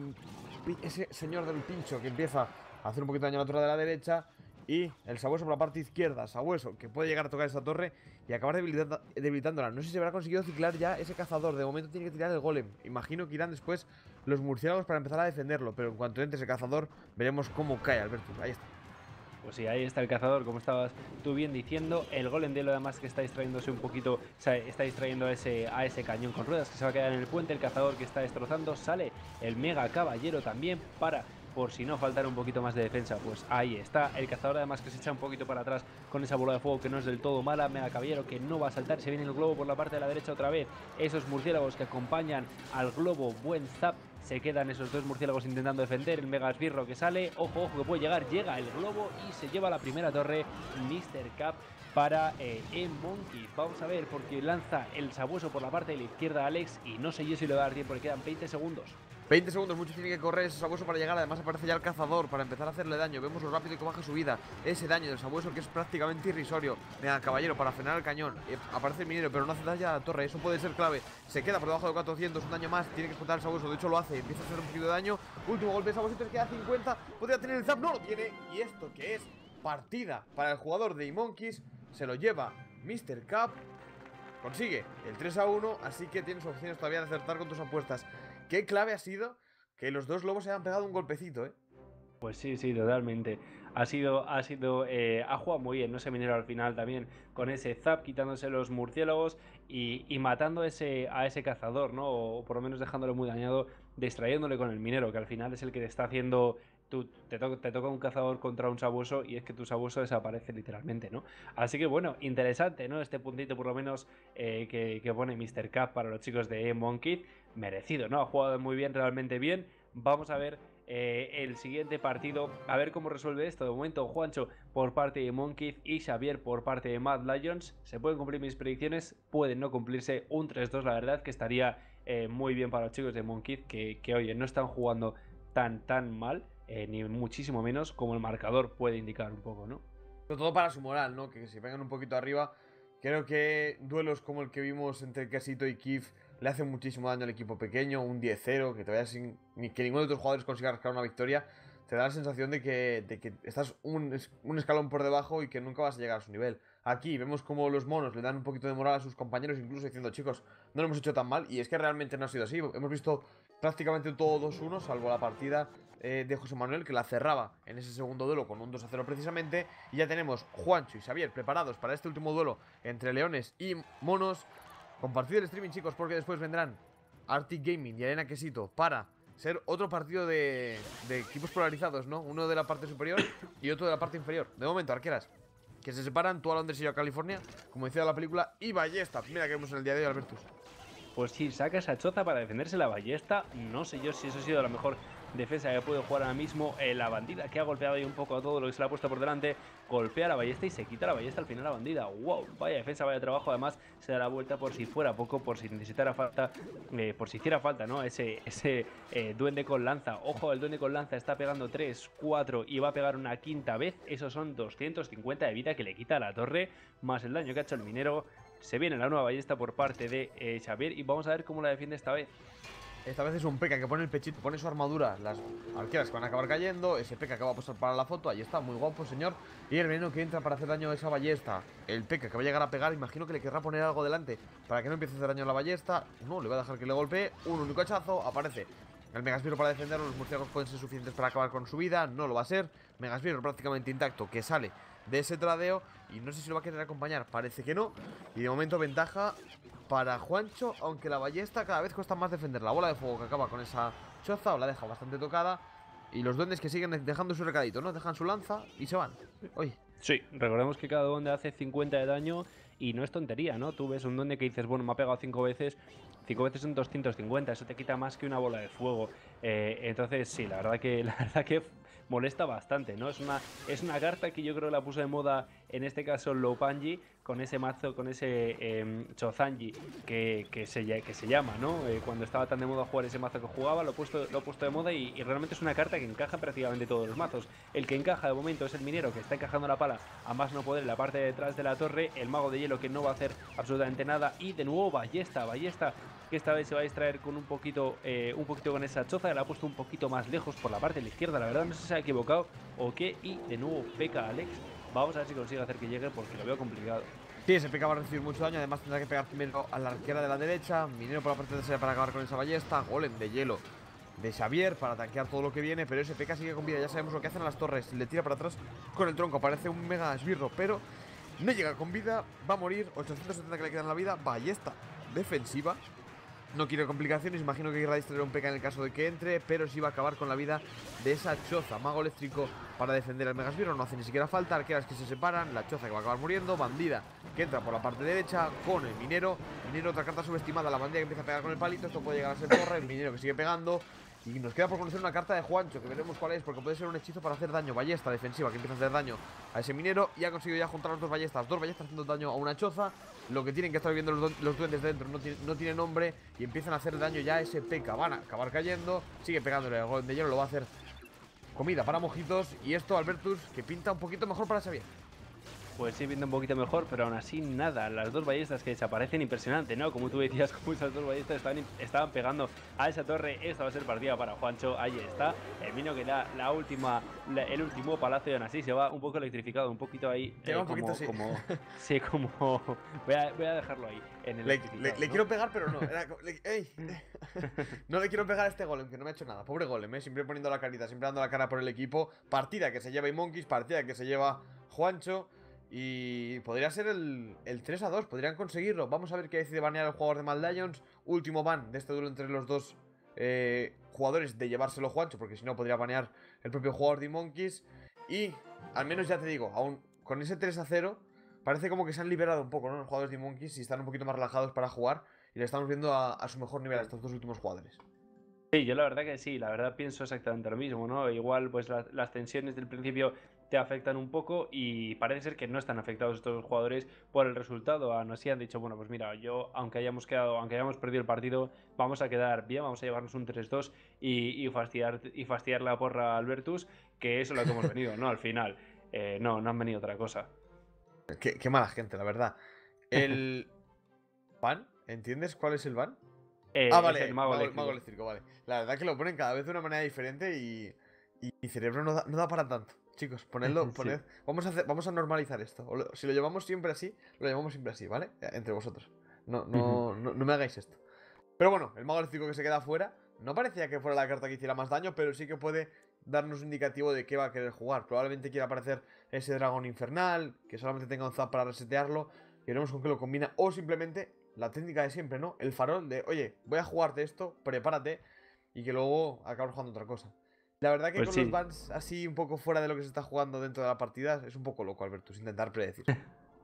ese señor del pincho que empieza a hacer un poquito de daño a la torre de la derecha. Y el sabueso por la parte izquierda. Sabueso que puede llegar a tocar esa torre y acabar debilitando, debilitándola. No sé si se habrá conseguido ciclar ya ese cazador. De momento tiene que tirar el golem. Imagino que irán después los murciélagos para empezar a defenderlo. Pero en cuanto entre ese cazador, veremos cómo cae Alberto. Ahí está. Pues sí, ahí está el cazador, como estabas tú bien diciendo. El golem de lo además que está distrayéndose un poquito, o sea, está distrayendo a ese, a ese cañón con ruedas que se va a quedar en el puente. El cazador que está destrozando. Sale el mega caballero también para, por si no faltara un poquito más de defensa, pues ahí está. El cazador además que se echa un poquito para atrás con esa bola de fuego que no es del todo mala. Mega caballero que no va a saltar. Se viene el globo por la parte de la derecha otra vez. Esos murciélagos que acompañan al globo. Buen zap. Se quedan esos dos murciélagos intentando defender. El mega esbirro que sale. Ojo, ojo que puede llegar. Llega el globo y se lleva la primera torre mister Cap para eh, E-Monkey. Vamos a ver porque lanza el sabueso por la parte de la izquierda Alex. Y no sé yo si le va a dar tiempo. Le quedan veinte segundos. veinte segundos, mucho tiene que correr ese sabueso para llegar. Además aparece ya el cazador para empezar a hacerle daño. Vemos lo rápido que baja su vida. Ese daño del sabueso que es prácticamente irrisorio. Mega caballero para frenar el cañón. Eh, aparece el minero pero no hace daño a la torre. Eso puede ser clave. Se queda por debajo de cuatrocientos. Un daño más. Tiene que explotar el sabueso. De hecho lo hace. Empieza a hacer un poquito de daño. Último golpe de sabueso. Se queda cincuenta. Podría tener el zap. No lo tiene. Y esto que es partida para el jugador de E-Monkeys. Se lo lleva mister Cap. Consigue el tres a uno. Así que tienes opciones todavía de acertar con tus apuestas. Qué clave ha sido que los dos lobos se hayan pegado un golpecito, ¿eh? Pues sí, sí, totalmente. Ha sido, ha sido, eh, ha jugado muy bien, ¿no? Ese minero al final también, con ese zap, quitándose los murciélagos y, y matando ese, a ese cazador, ¿no? O por lo menos dejándolo muy dañado, distrayéndole con el minero, que al final es el que te está haciendo. Tú, te, to te toca un cazador contra un sabueso y es que tu sabueso desaparece literalmente, ¿no? Así que bueno, interesante, ¿no? Este puntito por lo menos eh, que, que pone mister Cap para los chicos de E-Monkey. Merecido, ¿no? Ha jugado muy bien, realmente bien. Vamos a ver eh, el siguiente partido, a ver cómo resuelve esto. De momento, Juancho por parte de Monkey y Xavier por parte de Mad Lions. ¿Se pueden cumplir mis predicciones? Pueden no cumplirse. Un tres dos, la verdad que estaría eh, muy bien para los chicos de Monkey, que, que oye, no están jugando tan, tan mal, eh, ni muchísimo menos como el marcador puede indicar un poco, ¿no? Sobre todo para su moral, ¿no? Que si vengan un poquito arriba. Creo que duelos como el que vimos entre Casito y Kif le hacen muchísimo daño al equipo pequeño. Un diez cero, que te vayas sin que ninguno de tus jugadores consiga rascar una victoria. Te da la sensación de que, de que estás un, un escalón por debajo y que nunca vas a llegar a su nivel. Aquí vemos como los monos le dan un poquito de moral a sus compañeros, incluso diciendo, chicos, no lo hemos hecho tan mal. Y es que realmente no ha sido así. Hemos visto prácticamente todo dos uno, salvo la partida eh, de José Manuel, que la cerraba en ese segundo duelo con un dos a cero precisamente. Y ya tenemos Juancho y Xavier preparados para este último duelo entre leones y monos. Compartid el streaming, chicos, porque después vendrán Arctic Gaming y Arena Quesito para ser otro partido de, de equipos polarizados, ¿no? Uno de la parte superior y otro de la parte inferior. De momento, arqueras que se separan, tú a Londres y yo a California, como decía la película, y ballesta, primera que vemos en el día de hoy, Albertus. Pues sí, saca esa choza para defenderse la ballesta. No sé yo si eso ha sido a lo mejor defensa que puede jugar ahora mismo. Eh, la bandida que ha golpeado ahí un poco a todo lo que se le ha puesto por delante. Golpea la ballesta y se quita la ballesta al final la bandida. ¡Wow! Vaya defensa, vaya trabajo. Además, se da la vuelta por si fuera poco, por si necesitara falta, eh, por si hiciera falta, ¿no? Ese, ese eh, duende con lanza. Ojo, el duende con lanza está pegando tres, cuatro y va a pegar una quinta vez. Esos son doscientos cincuenta de vida que le quita a la torre, más el daño que ha hecho el minero. Se viene la nueva ballesta por parte de eh, Xavier y vamos a ver cómo la defiende esta vez. Esta vez es un P K que pone el pechito, pone su armadura, las arqueras que van a acabar cayendo, ese P K que va a pasar para la foto, ahí está, muy guapo señor. Y el veneno que entra para hacer daño a esa ballesta. El P K que va a llegar a pegar, imagino que le querrá poner algo delante para que no empiece a hacer daño a la ballesta. No, le va a dejar que le golpee, un único hachazo, aparece el Megasbirro para defenderlo, los murciélagos pueden ser suficientes para acabar con su vida, no lo va a ser. Megasbirro prácticamente intacto que sale de ese tradeo y no sé si lo va a querer acompañar, parece que no. Y de momento ventaja para Juancho, aunque la ballesta cada vez cuesta más defender. La bola de fuego que acaba con esa choza o la deja bastante tocada. Y los duendes que siguen dejando su recadito, ¿no? Dejan su lanza y se van. Oye. Sí, recordemos que cada duende hace cincuenta de daño y no es tontería, ¿no? Tú ves un duende que dices, bueno, me ha pegado cinco veces, cinco veces son doscientos cincuenta, eso te quita más que una bola de fuego. Eh, entonces, sí, la verdad que la verdad que molesta bastante, ¿no? Es una, es una carta que yo creo que la puso de moda, en este caso Lopunji, con ese mazo, con ese eh, Chozanji que, que, se, que se llama, ¿no? Eh, cuando estaba tan de moda jugar ese mazo que jugaba, lo he puesto, lo he puesto de moda y, y realmente es una carta que encaja prácticamente todos los mazos. El que encaja de momento es el minero, que está encajando la pala a más no poder en la parte de detrás de la torre, el mago de hielo que no va a hacer absolutamente nada y de nuevo ballesta, ballesta que esta vez se va a distraer con un poquito eh, un poquito con esa choza, que la ha puesto un poquito más lejos por la parte de la izquierda, la verdad no sé si se ha equivocado o qué, y de nuevo peca Alex. Vamos a ver si consigue hacer que llegue porque lo veo complicado. Sí, ese P K va a recibir mucho daño, además tendrá que pegar primero a la arquera de la derecha, minero por la parte trasera para acabar con esa ballesta, golem de hielo de Xavier para tanquear todo lo que viene, pero ese P K sigue con vida, ya sabemos lo que hacen a las torres, le tira para atrás con el tronco, parece un mega esbirro, pero no llega con vida, va a morir, ochocientos setenta que le quedan la vida, ballesta defensiva. No quiere complicaciones, imagino que irá a distraer un P K en el caso de que entre, pero sí va a acabar con la vida de esa choza. Mago eléctrico para defender al Megasbirro, no hace ni siquiera falta, arqueras que se separan, la choza que va a acabar muriendo, bandida que entra por la parte derecha con el minero, minero otra carta subestimada, la bandida que empieza a pegar con el palito, esto puede llegar a ser torre, el minero que sigue pegando. Y nos queda por conocer una carta de Juancho, que veremos cuál es, porque puede ser un hechizo para hacer daño. Ballesta defensiva que empieza a hacer daño a ese minero. Y ha conseguido ya juntar las dos ballestas. Dos ballestas haciendo daño a una choza. Lo que tienen que estar viendo los, los duendes de dentro no tiene, no tiene nombre. Y empiezan a hacer daño ya a ese P K. Van a acabar cayendo. Sigue pegándole al golem de hielo. Lo va a hacer comida para mojitos. Y esto, Albertus, que pinta un poquito mejor para Xavier. Pues sí, pinta un poquito mejor, pero aún así nada. Las dos ballestas que desaparecen, impresionante, ¿no? Como tú decías, como esas dos ballestas estaban, estaban pegando a esa torre. Esta va a ser partida para Juancho. Ahí está. El Mino que da la última, la, el último palacio, y aún así se va un poco electrificado, un poquito ahí. Eh, un como, poquito, sí. como, sí, como. Voy a, voy a dejarlo ahí. En el le, le, le ¿no? quiero pegar, pero no. Era, le, ey, no le quiero pegar a este golem, que no me ha hecho nada. Pobre golem, ¿eh? Siempre poniendo la carita, siempre dando la cara por el equipo. Partida que se lleva Monkeys, partida que se lleva Juancho. Y podría ser el, el tres a dos, podrían conseguirlo. Vamos a ver qué decide banear el jugador de Mad Lions. Último ban de este duelo entre los dos eh, jugadores de llevárselo Juancho, porque si no podría banear el propio jugador de Monkeys. Y al menos ya te digo, aún con ese tres a cero parece como que se han liberado un poco, ¿no? Los jugadores de Monkeys y están un poquito más relajados para jugar. Y le estamos viendo a, a su mejor nivel a estos dos últimos jugadores. Sí, yo la verdad que sí, la verdad pienso exactamente lo mismo, ¿no? Igual pues la, las tensiones del principio te afectan un poco y parece ser que no están afectados estos jugadores por el resultado. Aún así han dicho, bueno, pues mira, yo aunque hayamos quedado, aunque hayamos perdido el partido, vamos a quedar bien, vamos a llevarnos un tres dos y, y, fastidiar, y fastidiar la porra a Albertus, que eso es lo que hemos venido, ¿no? Al final, eh, no, no han venido otra cosa. Qué, qué mala gente, la verdad. El ban, ¿entiendes cuál es el ban? Eh, ah, vale, el mago, mago, eléctrico. mago eléctrico, vale. La verdad que lo ponen cada vez de una manera diferente y, y mi cerebro no da, no da para tanto. Chicos, ponedlo, poned. Sí. Vamos a hacer, vamos a normalizar esto. O lo, si lo llevamos siempre así, lo llevamos siempre así, ¿vale? Entre vosotros. No, no, uh-huh. no, no me hagáis esto. Pero bueno, el mago eléctrico que se queda fuera. No parecía que fuera la carta que hiciera más daño, pero sí que puede darnos un indicativo de qué va a querer jugar. Probablemente quiera aparecer ese dragón infernal, que solamente tenga un zap para resetearlo. Y veremos con qué lo combina. O simplemente la técnica de siempre, ¿no? El farol de, oye, voy a jugarte esto, prepárate. Y que luego acabas jugando otra cosa. La verdad que pues con sí. los bans así un poco fuera de lo que se está jugando dentro de la partida es un poco loco, Albertus, intentar predecir.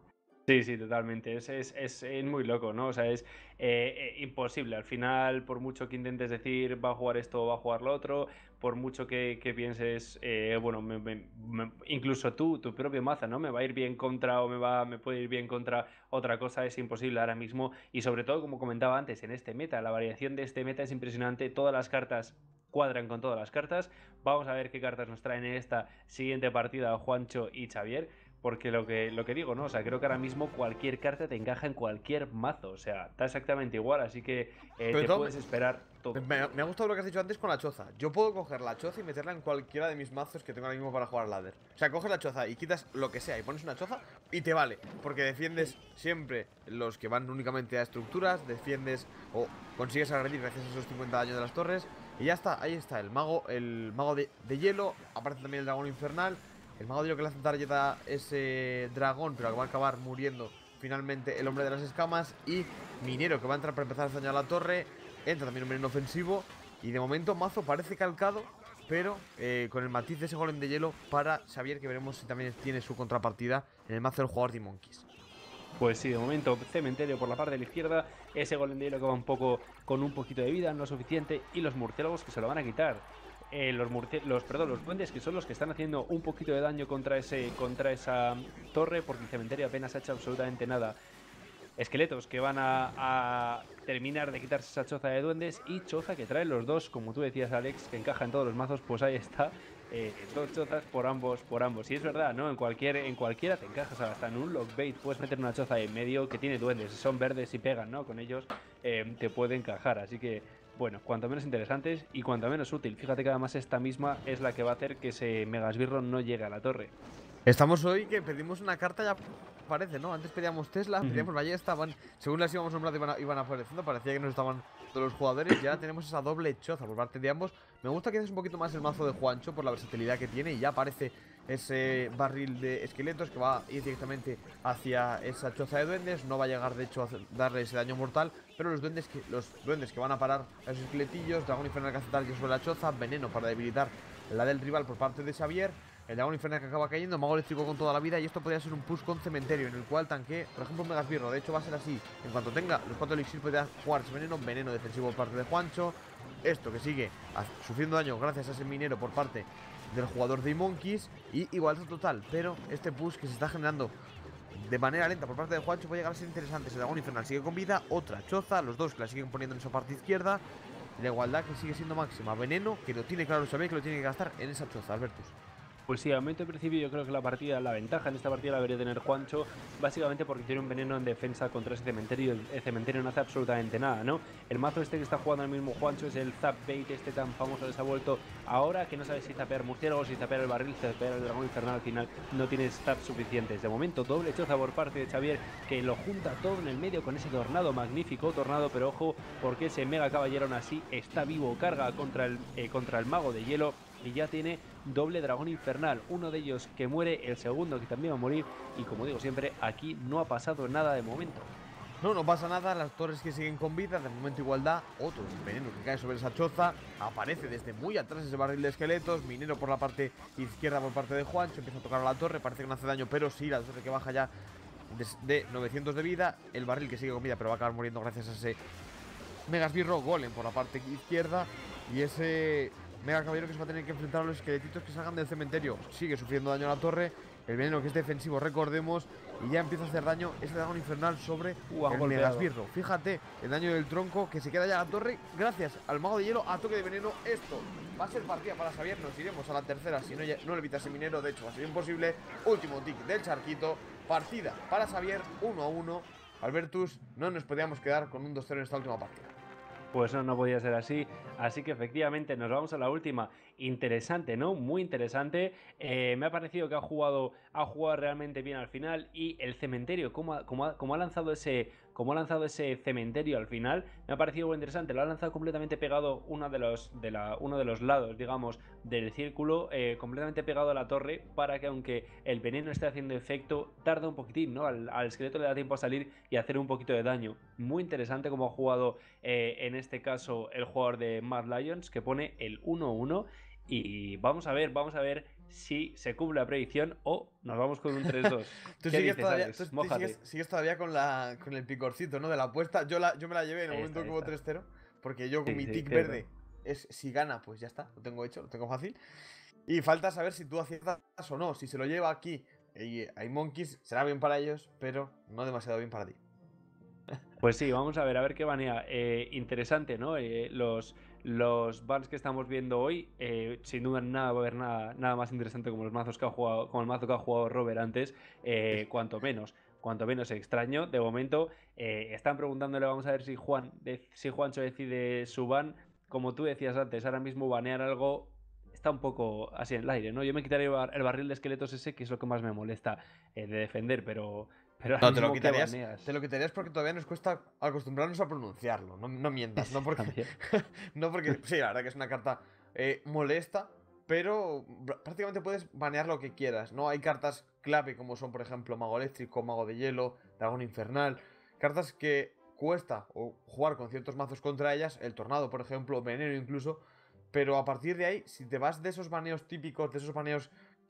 Sí, sí, totalmente. Es, es, es, es muy loco, ¿no? O sea, es eh, eh, imposible. Al final, por mucho que intentes decir va a jugar esto o va a jugar lo otro, por mucho que, que pienses, eh, bueno, me- me- me- incluso tú, tu propio mazo, ¿no? Me va a ir bien contra o me va, me puede ir bien contra otra cosa, es imposible ahora mismo. Y sobre todo, como comentaba antes, en este meta, la variación de este meta es impresionante. Todas las cartas cuadran con todas las cartas. Vamos a ver qué cartas nos traen en esta siguiente partida Juancho y Xavier. Porque lo que, lo que digo, ¿no? O sea, creo que ahora mismo cualquier carta te encaja en cualquier mazo. O sea, está exactamente igual, así que eh, Sobre te todo, me, puedes esperar todo. me- me ha gustado lo que has dicho antes con la choza. Yo puedo coger la choza y meterla en cualquiera de mis mazos que tengo ahora mismo para jugar ladder. O sea, coges la choza y quitas lo que sea y pones una choza y te vale. Porque defiendes siempre los que van únicamente a estructuras, defiendes o consigues agredir gracias a esos cincuenta daños de las torres. Y ya está, ahí está, el mago, el mago de, de hielo. Aparece también el dragón infernal. El mago de hielo que le hace tarjeta a ese dragón, pero que va a acabar muriendo finalmente el hombre de las escamas. Y minero que va a entrar para empezar a dañar a la torre. Entra también un veneno ofensivo. Y de momento mazo parece calcado, pero eh, con el matiz de ese golem de hielo para Xavier, que veremos si también tiene su contrapartida en el mazo del jugador de Monkeys. Pues sí, de momento, cementerio por la parte de la izquierda, ese golem de hielo que va un poco con un poquito de vida, no suficiente, y los murciélagos que se lo van a quitar. Eh, los, murci- los, perdón, los duendes que son los que están haciendo un poquito de daño contra, ese, contra esa torre, porque el cementerio apenas ha hecho absolutamente nada. Esqueletos que van a, a terminar de quitarse esa choza de duendes y choza que traen los dos, como tú decías, Alex, que encaja en todos los mazos, pues ahí está. Eh, dos chozas por ambos, por ambos. Y es verdad, ¿no? En cualquier, en cualquiera te encajas, hasta en un lockbait puedes meter una choza en medio que tiene duendes, son verdes y pegan, ¿no? Con ellos eh, te puede encajar. Así que, bueno, cuanto menos interesantes y cuanto menos útil. Fíjate que además esta misma es la que va a hacer que ese Megasbirro no llegue a la torre. Estamos hoy que pedimos una carta, ya parece, ¿no? Antes pedíamos Tesla, Ujú. pedíamos Ballesta, estaban, según las íbamos nombrando iban, a- iban apareciendo, parecía que nos estaban todos los jugadores y ahora tenemos esa doble choza por parte de ambos. Me gusta que es un poquito más el mazo de Juancho por la versatilidad que tiene y ya aparece ese barril de esqueletos que va a ir directamente hacia esa choza de duendes, no va a llegar de hecho a hacer- darle ese daño mortal, pero los duendes que, los duendes que van a parar a esos esqueletillos, dragón infernal que hace daño sobre la choza, veneno para debilitar la del rival por parte de Xavier. El dragón infernal que acaba cayendo, mago eléctrico con toda la vida. Y esto podría ser un push con cementerio, en el cual tanque, por ejemplo, un Megasbirro. De hecho, va a ser así. En cuanto tenga los cuatro elixir, podría jugar ese veneno. Veneno defensivo por parte de Juancho. Esto que sigue sufriendo daño gracias a ese minero por parte del jugador de Monkeys. Y igualdad total. Pero este push que se está generando de manera lenta por parte de Juancho puede llegar a ser interesante. Ese dragón infernal sigue con vida. Otra choza. Los dos que la siguen poniendo en su parte izquierda. La igualdad que sigue siendo máxima. Veneno que lo tiene claro Xavier, que lo tiene que gastar en esa choza, Albertus. Pues sí, a momento de principio yo creo que la partida, la ventaja en esta partida la debería tener Juancho, básicamente porque tiene un veneno en defensa contra ese cementerio, el, el cementerio no hace absolutamente nada, ¿no? El mazo este que está jugando el mismo Juancho es el Zap Bait, este tan famoso que se ha vuelto ahora, que no sabes si zapear murciélagos, si zapear el barril, si zapear el dragón infernal, al final no tienes zaps suficientes. De momento, doble choza por parte de Xavier, que lo junta todo en el medio con ese tornado, magnífico tornado, pero ojo, porque ese mega caballero aún así está vivo, carga contra el, eh, contra el mago de hielo, y ya tiene doble dragón infernal, uno de ellos que muere, el segundo que también va a morir, y como digo siempre, aquí no ha pasado nada de momento. No, no pasa nada, las torres que siguen con vida, de momento igualdad, otro veneno que cae sobre esa choza, aparece desde muy atrás ese barril de esqueletos, minero por la parte izquierda por parte de Juancho, empieza a tocar a la torre, parece que no hace daño, pero sí, la torre que baja ya de novecientos de vida, el barril que sigue con vida pero va a acabar muriendo gracias a ese Megasbirro Golem por la parte izquierda y ese Mega Caballero que se va a tener que enfrentar a los esqueletitos que salgan del cementerio. Sigue sufriendo daño a la torre. El veneno que es defensivo, recordemos. Y ya empieza a hacer daño ese dragón infernal sobre Uh, han el golpeado. Megasbirro. Fíjate, el daño del tronco que se queda ya a la torre gracias al mago de hielo a toque de veneno. Esto va a ser partida para Xavier. Nos iremos a la tercera si no, no le evita ese minero. De hecho, va a ser imposible. Último tick del charquito. Partida para Xavier, uno a uno. Albertus, no nos podíamos quedar con un dos cero en esta última partida. Pues no, no podía ser así. Así que efectivamente nos vamos a la última. Interesante, ¿no? Muy interesante. Eh, me ha parecido que ha jugado, ha jugado realmente bien al final. Y el cementerio, como ha, como ha, como ha lanzado ese, como ha lanzado ese cementerio al final, me ha parecido muy interesante. Lo ha lanzado completamente pegado uno de los, de la, uno de los lados, digamos, del círculo, eh, completamente pegado a la torre, para que aunque el veneno esté haciendo efecto, tarda un poquitín, ¿no? Al, al esqueleto le da tiempo a salir y hacer un poquito de daño. Muy interesante como ha jugado eh, en este caso el jugador de Mad Lions, que pone el uno uno. Y vamos a ver, vamos a ver si se cumple la predicción o nos vamos con un tres dos. Tú, ¿Qué sigues dices, todavía, Alex? tú, tú Mójate. sigues, sigues todavía con, la, con el picorcito, ¿no? De la apuesta. Yo, la, yo me la llevé en el Ahí momento está, que ahí hubo está. tres cero. Porque yo con Sí, mi sí, tic cierto. verde es si gana, pues ya está. Lo tengo hecho, lo tengo fácil. Y falta saber si tú aciertas o no. Si se lo lleva aquí y hay Monkeys, será bien para ellos, pero no demasiado bien para ti. Pues sí, vamos a ver, a ver qué banea. Eh, interesante, ¿no? Eh, los, los bans que estamos viendo hoy, eh, sin duda nada va a haber nada, nada más interesante como los mazos que ha jugado, como el mazo que ha jugado Robert antes, eh, cuanto menos. Cuanto menos extraño. De momento, eh, están preguntándole, vamos a ver si Juan, de, si Juancho decide su ban. Como tú decías antes, ahora mismo banear algo está un poco así en el aire, ¿no? Yo me quitaré el, bar, el barril de esqueletos ese, que es lo que más me molesta eh, de defender, pero, pero ahora No, te lo mismo, ¿qué quitarías. baneas? Te lo quitarías porque todavía nos cuesta acostumbrarnos a pronunciarlo. No, no mientas, no Sí, porque. también. No porque. Sí, la verdad que es una carta eh, molesta. Pero prácticamente puedes banear lo que quieras, ¿no? Hay cartas clave como son, por ejemplo, Mago Eléctrico, Mago de Hielo, Dragón Infernal. Cartas que cuesta o jugar con ciertos mazos contra ellas. El Tornado, por ejemplo, Veneno incluso. Pero a partir de ahí, si te vas de esos baneos típicos, de esos baneos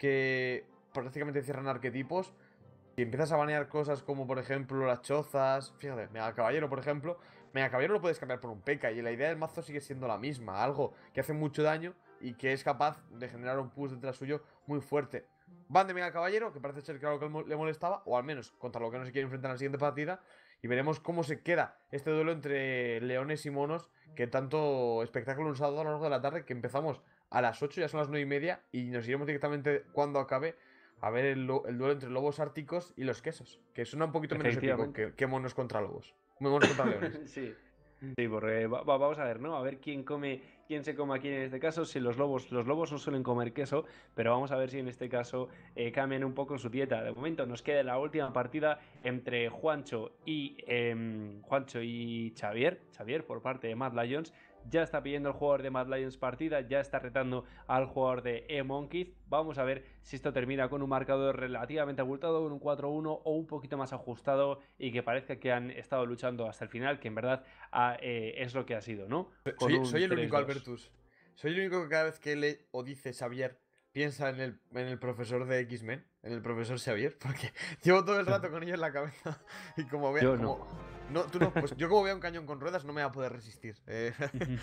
que prácticamente cierran arquetipos. Si empiezas a banear cosas como, por ejemplo, las chozas. Fíjate, Mega Caballero, por ejemplo. Mega Caballero lo puedes cambiar por un P K. Y la idea del mazo sigue siendo la misma. Algo que hace mucho daño y que es capaz de generar un push detrás suyo muy fuerte. Van de Mega Caballero, que parece ser que algo que le molestaba. O al menos contra lo que no se quiere enfrentar en la siguiente partida. Y veremos cómo se queda este duelo entre leones y monos. Que tanto espectáculo nos ha dado a lo largo de la tarde. Que empezamos a las ocho, ya son las nueve y media. Y nos iremos directamente cuando acabe a ver el, el, duelo entre lobos árticos y los quesos. Que suena un poquito menos épico que, que monos contra lobos. Monos contra leones. Sí. Sí, porque va, va, vamos a ver, ¿no? A ver quién come, quién se come aquí en este caso. Si los lobos, los lobos no suelen comer queso, pero vamos a ver si en este caso eh, cambian un poco su dieta. De momento nos queda la última partida entre Juancho y eh, Juancho y Xavier. Xavier por parte de Mad Lions. Ya está pidiendo el jugador de Mad Lions partida, ya está retando al jugador de E-Monkeys. Vamos a ver si esto termina con un marcador relativamente abultado, con un cuatro uno o un poquito más ajustado y que parezca que han estado luchando hasta el final, que en verdad ha, eh, es lo que ha sido, ¿no? Con soy, soy el único, Albertus. Soy el único que cada vez que lee o dice Xavier piensa en el, en el profesor de X-Men, en el profesor Xavier, porque llevo todo el rato con ello en la cabeza y como vea, Yo como, no. No, tú no, pues yo como vea un cañón con ruedas no me va a poder resistir. Eh,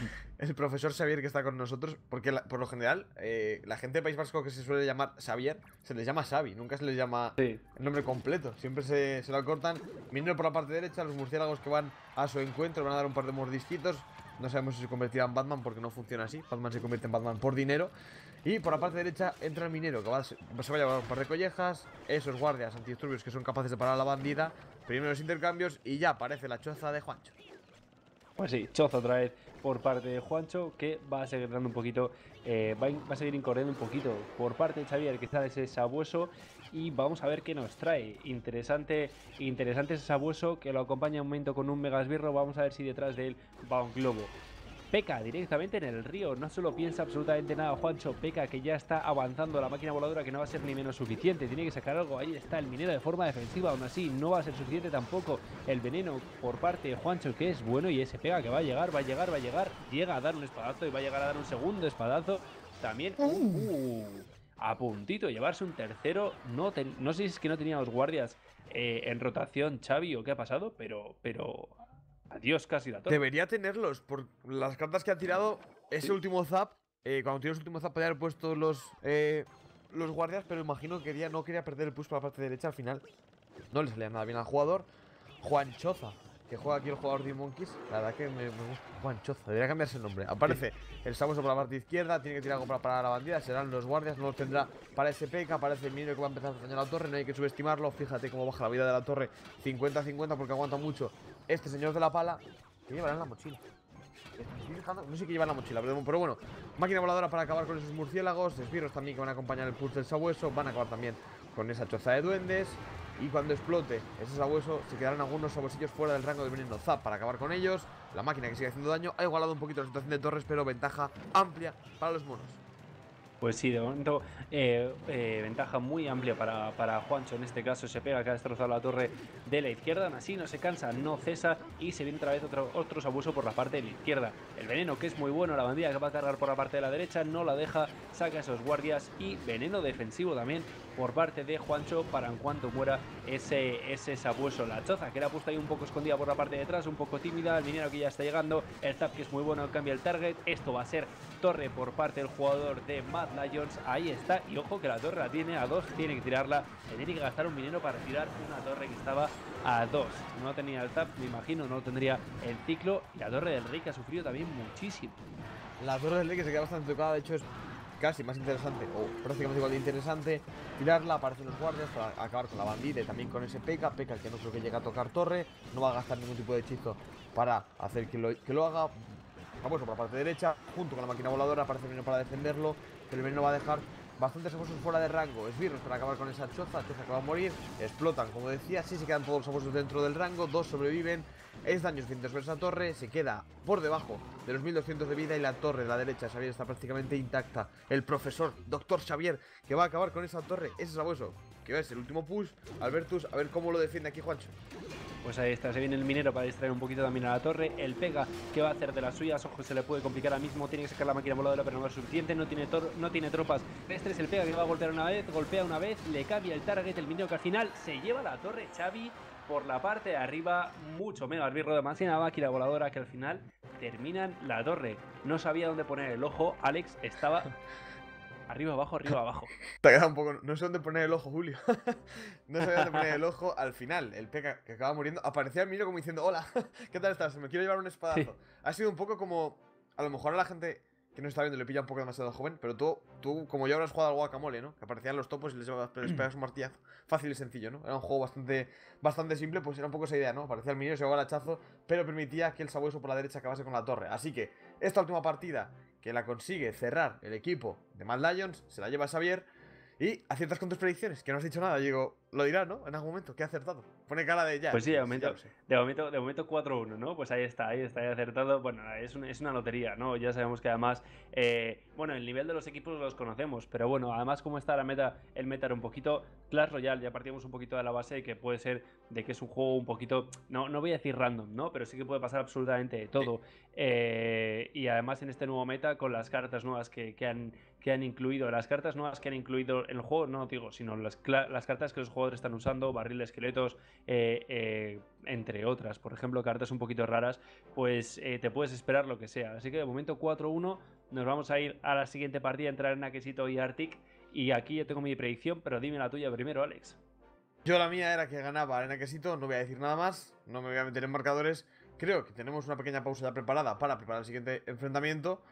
el profesor Xavier que está con nosotros, porque la, por lo general eh, la gente de País Vasco que se suele llamar Xavier, se les llama Xavi, nunca se les llama sí. el nombre completo, siempre se, se lo cortan. Viniendo por la parte derecha, los murciélagos que van a su encuentro van a dar un par de mordisquitos. No sabemos si se convertirá en Batman porque no funciona así. Batman se convierte en Batman por dinero. Y por la parte derecha entra el minero que va a, se va a llevar un par de collejas. Esos guardias antidisturbios que son capaces de parar a la bandida. Primeros intercambios y ya aparece la choza de Juancho. Pues sí, choza otra vez por parte de Juancho, que va a seguir dando un poquito, eh, va, va a seguir incorriendo un poquito por parte de Xavier, que está ese sabueso. Y vamos a ver qué nos trae. Interesante, interesante ese sabueso que lo acompaña un momento con un megasbirro. Vamos a ver si detrás de él va un globo. Peca directamente en el río, no se lo piensa absolutamente nada Juancho. Peca que ya está avanzando la máquina voladora, que no va a ser ni menos suficiente, tiene que sacar algo. Ahí está el minero de forma defensiva, aún así no va a ser suficiente tampoco el veneno por parte de Juancho, que es bueno. Y ese Pega que va a llegar, va a llegar, va a llegar, llega a dar un espadazo y va a llegar a dar un segundo espadazo también. uh, a puntito de llevarse un tercero. No, ten, no sé si es que no tenía los guardias eh, en rotación Xavi o qué ha pasado, pero pero adiós casi la torre. Debería tenerlos por las cartas que ha tirado. Ese ¿Sí? último zap, eh, cuando tiró su último zap podía haber puesto los eh, los guardias, pero imagino que quería, no quería perder el push por la parte derecha. Al final no le salía nada bien al jugador. Juan Choza, que juega aquí el jugador de Monkeys. La verdad que me, me gusta. Juan Choza, debería cambiarse el nombre. Aparece sí. el sabueso por la parte izquierda, tiene que tirar algo para parar a la bandida. Serán los guardias, no los tendrá para ese P K. Aparece el minero que va a empezar a dañar la torre, no hay que subestimarlo. Fíjate cómo baja la vida de la torre, cincuenta a cincuenta, porque aguanta mucho este señor de la pala. ¿Qué llevará en la mochila? Estoy fijando, no sé qué lleva en la mochila, pero, pero bueno. Máquina voladora para acabar con esos murciélagos. Esbirros también que van a acompañar el push del sabueso. Van a acabar también con esa choza de duendes. Y cuando explote ese sabueso, se quedarán algunos sabuesillos fuera del rango del veneno zap para acabar con ellos. La máquina que sigue haciendo daño ha igualado un poquito la situación de torres, pero ventaja amplia para los monos. Pues sí, de momento eh, eh, ventaja muy amplia para, para Juancho. En este caso se pega, que ha destrozado la torre de la izquierda. Aún así no se cansa, no cesa y se viene otra vez otro, otros abusos por la parte de la izquierda. El veneno, que es muy bueno, la bandida que va a cargar por la parte de la derecha, no la deja, saca a esos guardias y veneno defensivo también por parte de Juancho para en cuanto muera ese, ese sabueso. La choza, que era puesta ahí un poco escondida por la parte de atrás, un poco tímida. El minero que ya está llegando, el zap que es muy bueno, cambia el target. Esto va a ser torre por parte del jugador de Mad Lions. Ahí está, y ojo que la torre la tiene a dos, tiene que tirarla, le tiene que gastar un minero para tirar una torre que estaba a dos. No tenía el tap, me imagino, no tendría el ciclo, y la torre del rey que ha sufrido también muchísimo. La torre del rey que se queda bastante tocada, de hecho es casi más interesante, o prácticamente igual de interesante, tirarla, aparecen los guardias para acabar con la bandida y también con ese P K, P K que no creo que llegue a tocar torre, no va a gastar ningún tipo de hechizo para hacer que lo, que lo haga. Vamos por la parte derecha, junto con la máquina voladora, aparece el veneno para defenderlo, pero el veneno va a dejar bastantes abusos fuera de rango. Esbirros para acabar con esa choza, choza que va a morir, explotan, como decía, sí se quedan todos los abusos dentro del rango, dos sobreviven, es daño suficiente sobre esa torre, se queda por debajo de los mil doscientos de vida y la torre de la derecha de Xavier está prácticamente intacta. El profesor, doctor Xavier, que va a acabar con esa torre, ese sabueso, que es el último push, Albertus, a ver cómo lo defiende aquí Juancho. Pues ahí está, se viene el minero para distraer un poquito también a la torre. El pega que va a hacer de las suyas, ojo, se le puede complicar ahora mismo. Tiene que sacar la máquina voladora, pero no es suficiente. No tiene, no tiene tropas terrestres. El pega que va a golpear una vez, golpea una vez, le cambia el target. El minero que al final se lleva la torre. Xavi por la parte de arriba, mucho menos albirro de máquina, máquina voladora que al final terminan la torre. No sabía dónde poner el ojo. Alex estaba arriba, abajo, arriba, abajo. Te ha quedado un poco. No sé dónde poner el ojo, Julio. No sabía dónde poner el ojo. Al final, el P K que acaba muriendo, aparecía el mío como diciendo: hola, ¿qué tal estás? Me quiero llevar un espadazo. Sí. Ha sido un poco como. A lo mejor a la gente que no está viendo le pilla un poco demasiado joven, pero tú, tú como ya habrás jugado al Guacamole, ¿no? Que aparecían los topos y les, les pegas un martillazo. Fácil y sencillo, ¿no? Era un juego bastante, bastante simple, pues era un poco esa idea, ¿no? Aparecía el mío, se llevaba el hachazo, pero permitía que el sabueso por la derecha acabase con la torre. Así que esta última partida, que la consigue cerrar el equipo de Mad Lions, se la lleva Xavier y aciertas con tus predicciones, que no has dicho nada, Diego, lo dirás, ¿no? En algún momento, que ha acertado. Pone cara de ya. Pues sí, de momento, sí, de momento, de momento cuatro uno, ¿no? Pues ahí está, ahí está, ahí acertado. Bueno, es, un, es una lotería, ¿no? Ya sabemos que además, eh, bueno, el nivel de los equipos los conocemos, pero bueno, además como está la meta, el meta era un poquito Clash Royale, ya partimos un poquito de la base de que puede ser de que es un juego un poquito, no, no voy a decir random, ¿no? Pero sí que puede pasar absolutamente de todo. Sí. Eh, y además en este nuevo meta, con las cartas nuevas que, que han... que han incluido, las cartas nuevas que han incluido en el juego, no digo, sino las, las cartas que los jugadores están usando, barril, esqueletos, eh, eh, entre otras, por ejemplo, cartas un poquito raras, pues eh, te puedes esperar lo que sea. Así que de momento cuatro uno, nos vamos a ir a la siguiente partida, entrar en Aquesito y Arctic, y aquí yo tengo mi predicción, pero dime la tuya primero, Alex. Yo la mía era que ganaba Arena Quesito, no voy a decir nada más, no me voy a meter en marcadores. Creo que tenemos una pequeña pausa ya preparada para preparar el siguiente enfrentamiento.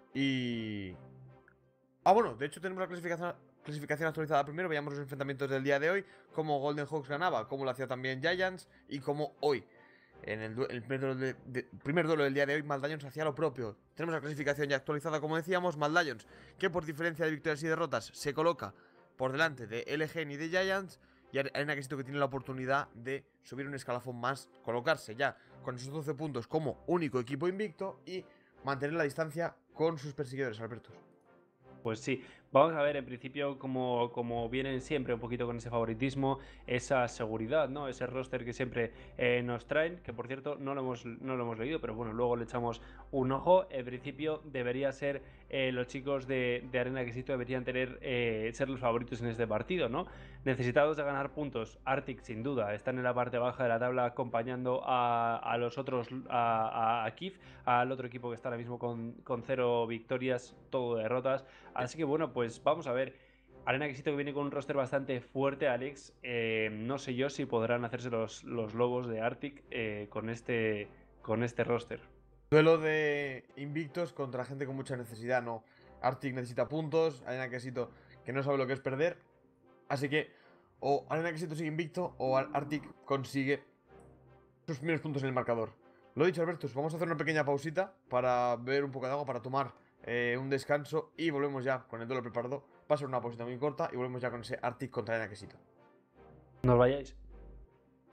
Y... Ah, bueno, de hecho tenemos la clasificación, clasificación actualizada primero. Veamos los enfrentamientos del día de hoy, cómo Golden Hawks ganaba, cómo lo hacía también Giants y cómo hoy, en el, el primer, duelo de, de, primer duelo del día de hoy, Mad Lions hacía lo propio. Tenemos la clasificación ya actualizada, como decíamos, Mad Lions, que por diferencia de victorias y derrotas se coloca por delante de L G N y de Giants. Y Arena Quesito que tiene la oportunidad de subir un escalafón más, colocarse ya con esos doce puntos como único equipo invicto y mantener la distancia con sus perseguidores, Alberto. Pues sí, vamos a ver en principio como, como vienen siempre un poquito con ese favoritismo, esa seguridad, ¿no? Ese roster que siempre eh, nos traen, que por cierto no lo, hemos, no lo hemos leído, pero bueno, luego le echamos un ojo. En principio debería ser, eh, los chicos de, de Arena Quesito deberían tener, eh, ser los favoritos en este partido, ¿no? Necesitados de ganar puntos, Arctic sin duda, están en la parte baja de la tabla acompañando a, a los otros, a, a, a Kif, al otro equipo que está ahora mismo con, con cero victorias, todo derrotas. Así que bueno, pues vamos a ver. Arena Quesito que viene con un roster bastante fuerte, Alex. Eh, no sé yo si podrán hacerse los, los lobos de Arctic eh, con, este, con este roster. Duelo de invictos contra gente con mucha necesidad, no. Arctic necesita puntos, Arena Quesito que no sabe lo que es perder. Así que o Arena Quesito sigue invicto o Arctic consigue sus primeros puntos en el marcador. Lo dicho, Albertus, vamos a hacer una pequeña pausita para beber un poco de agua, para tomar eh, un descanso y volvemos ya con el duelo preparado. Va a ser una pausita muy corta y volvemos ya con ese Arctic contra Arena Quesito. No os vayáis.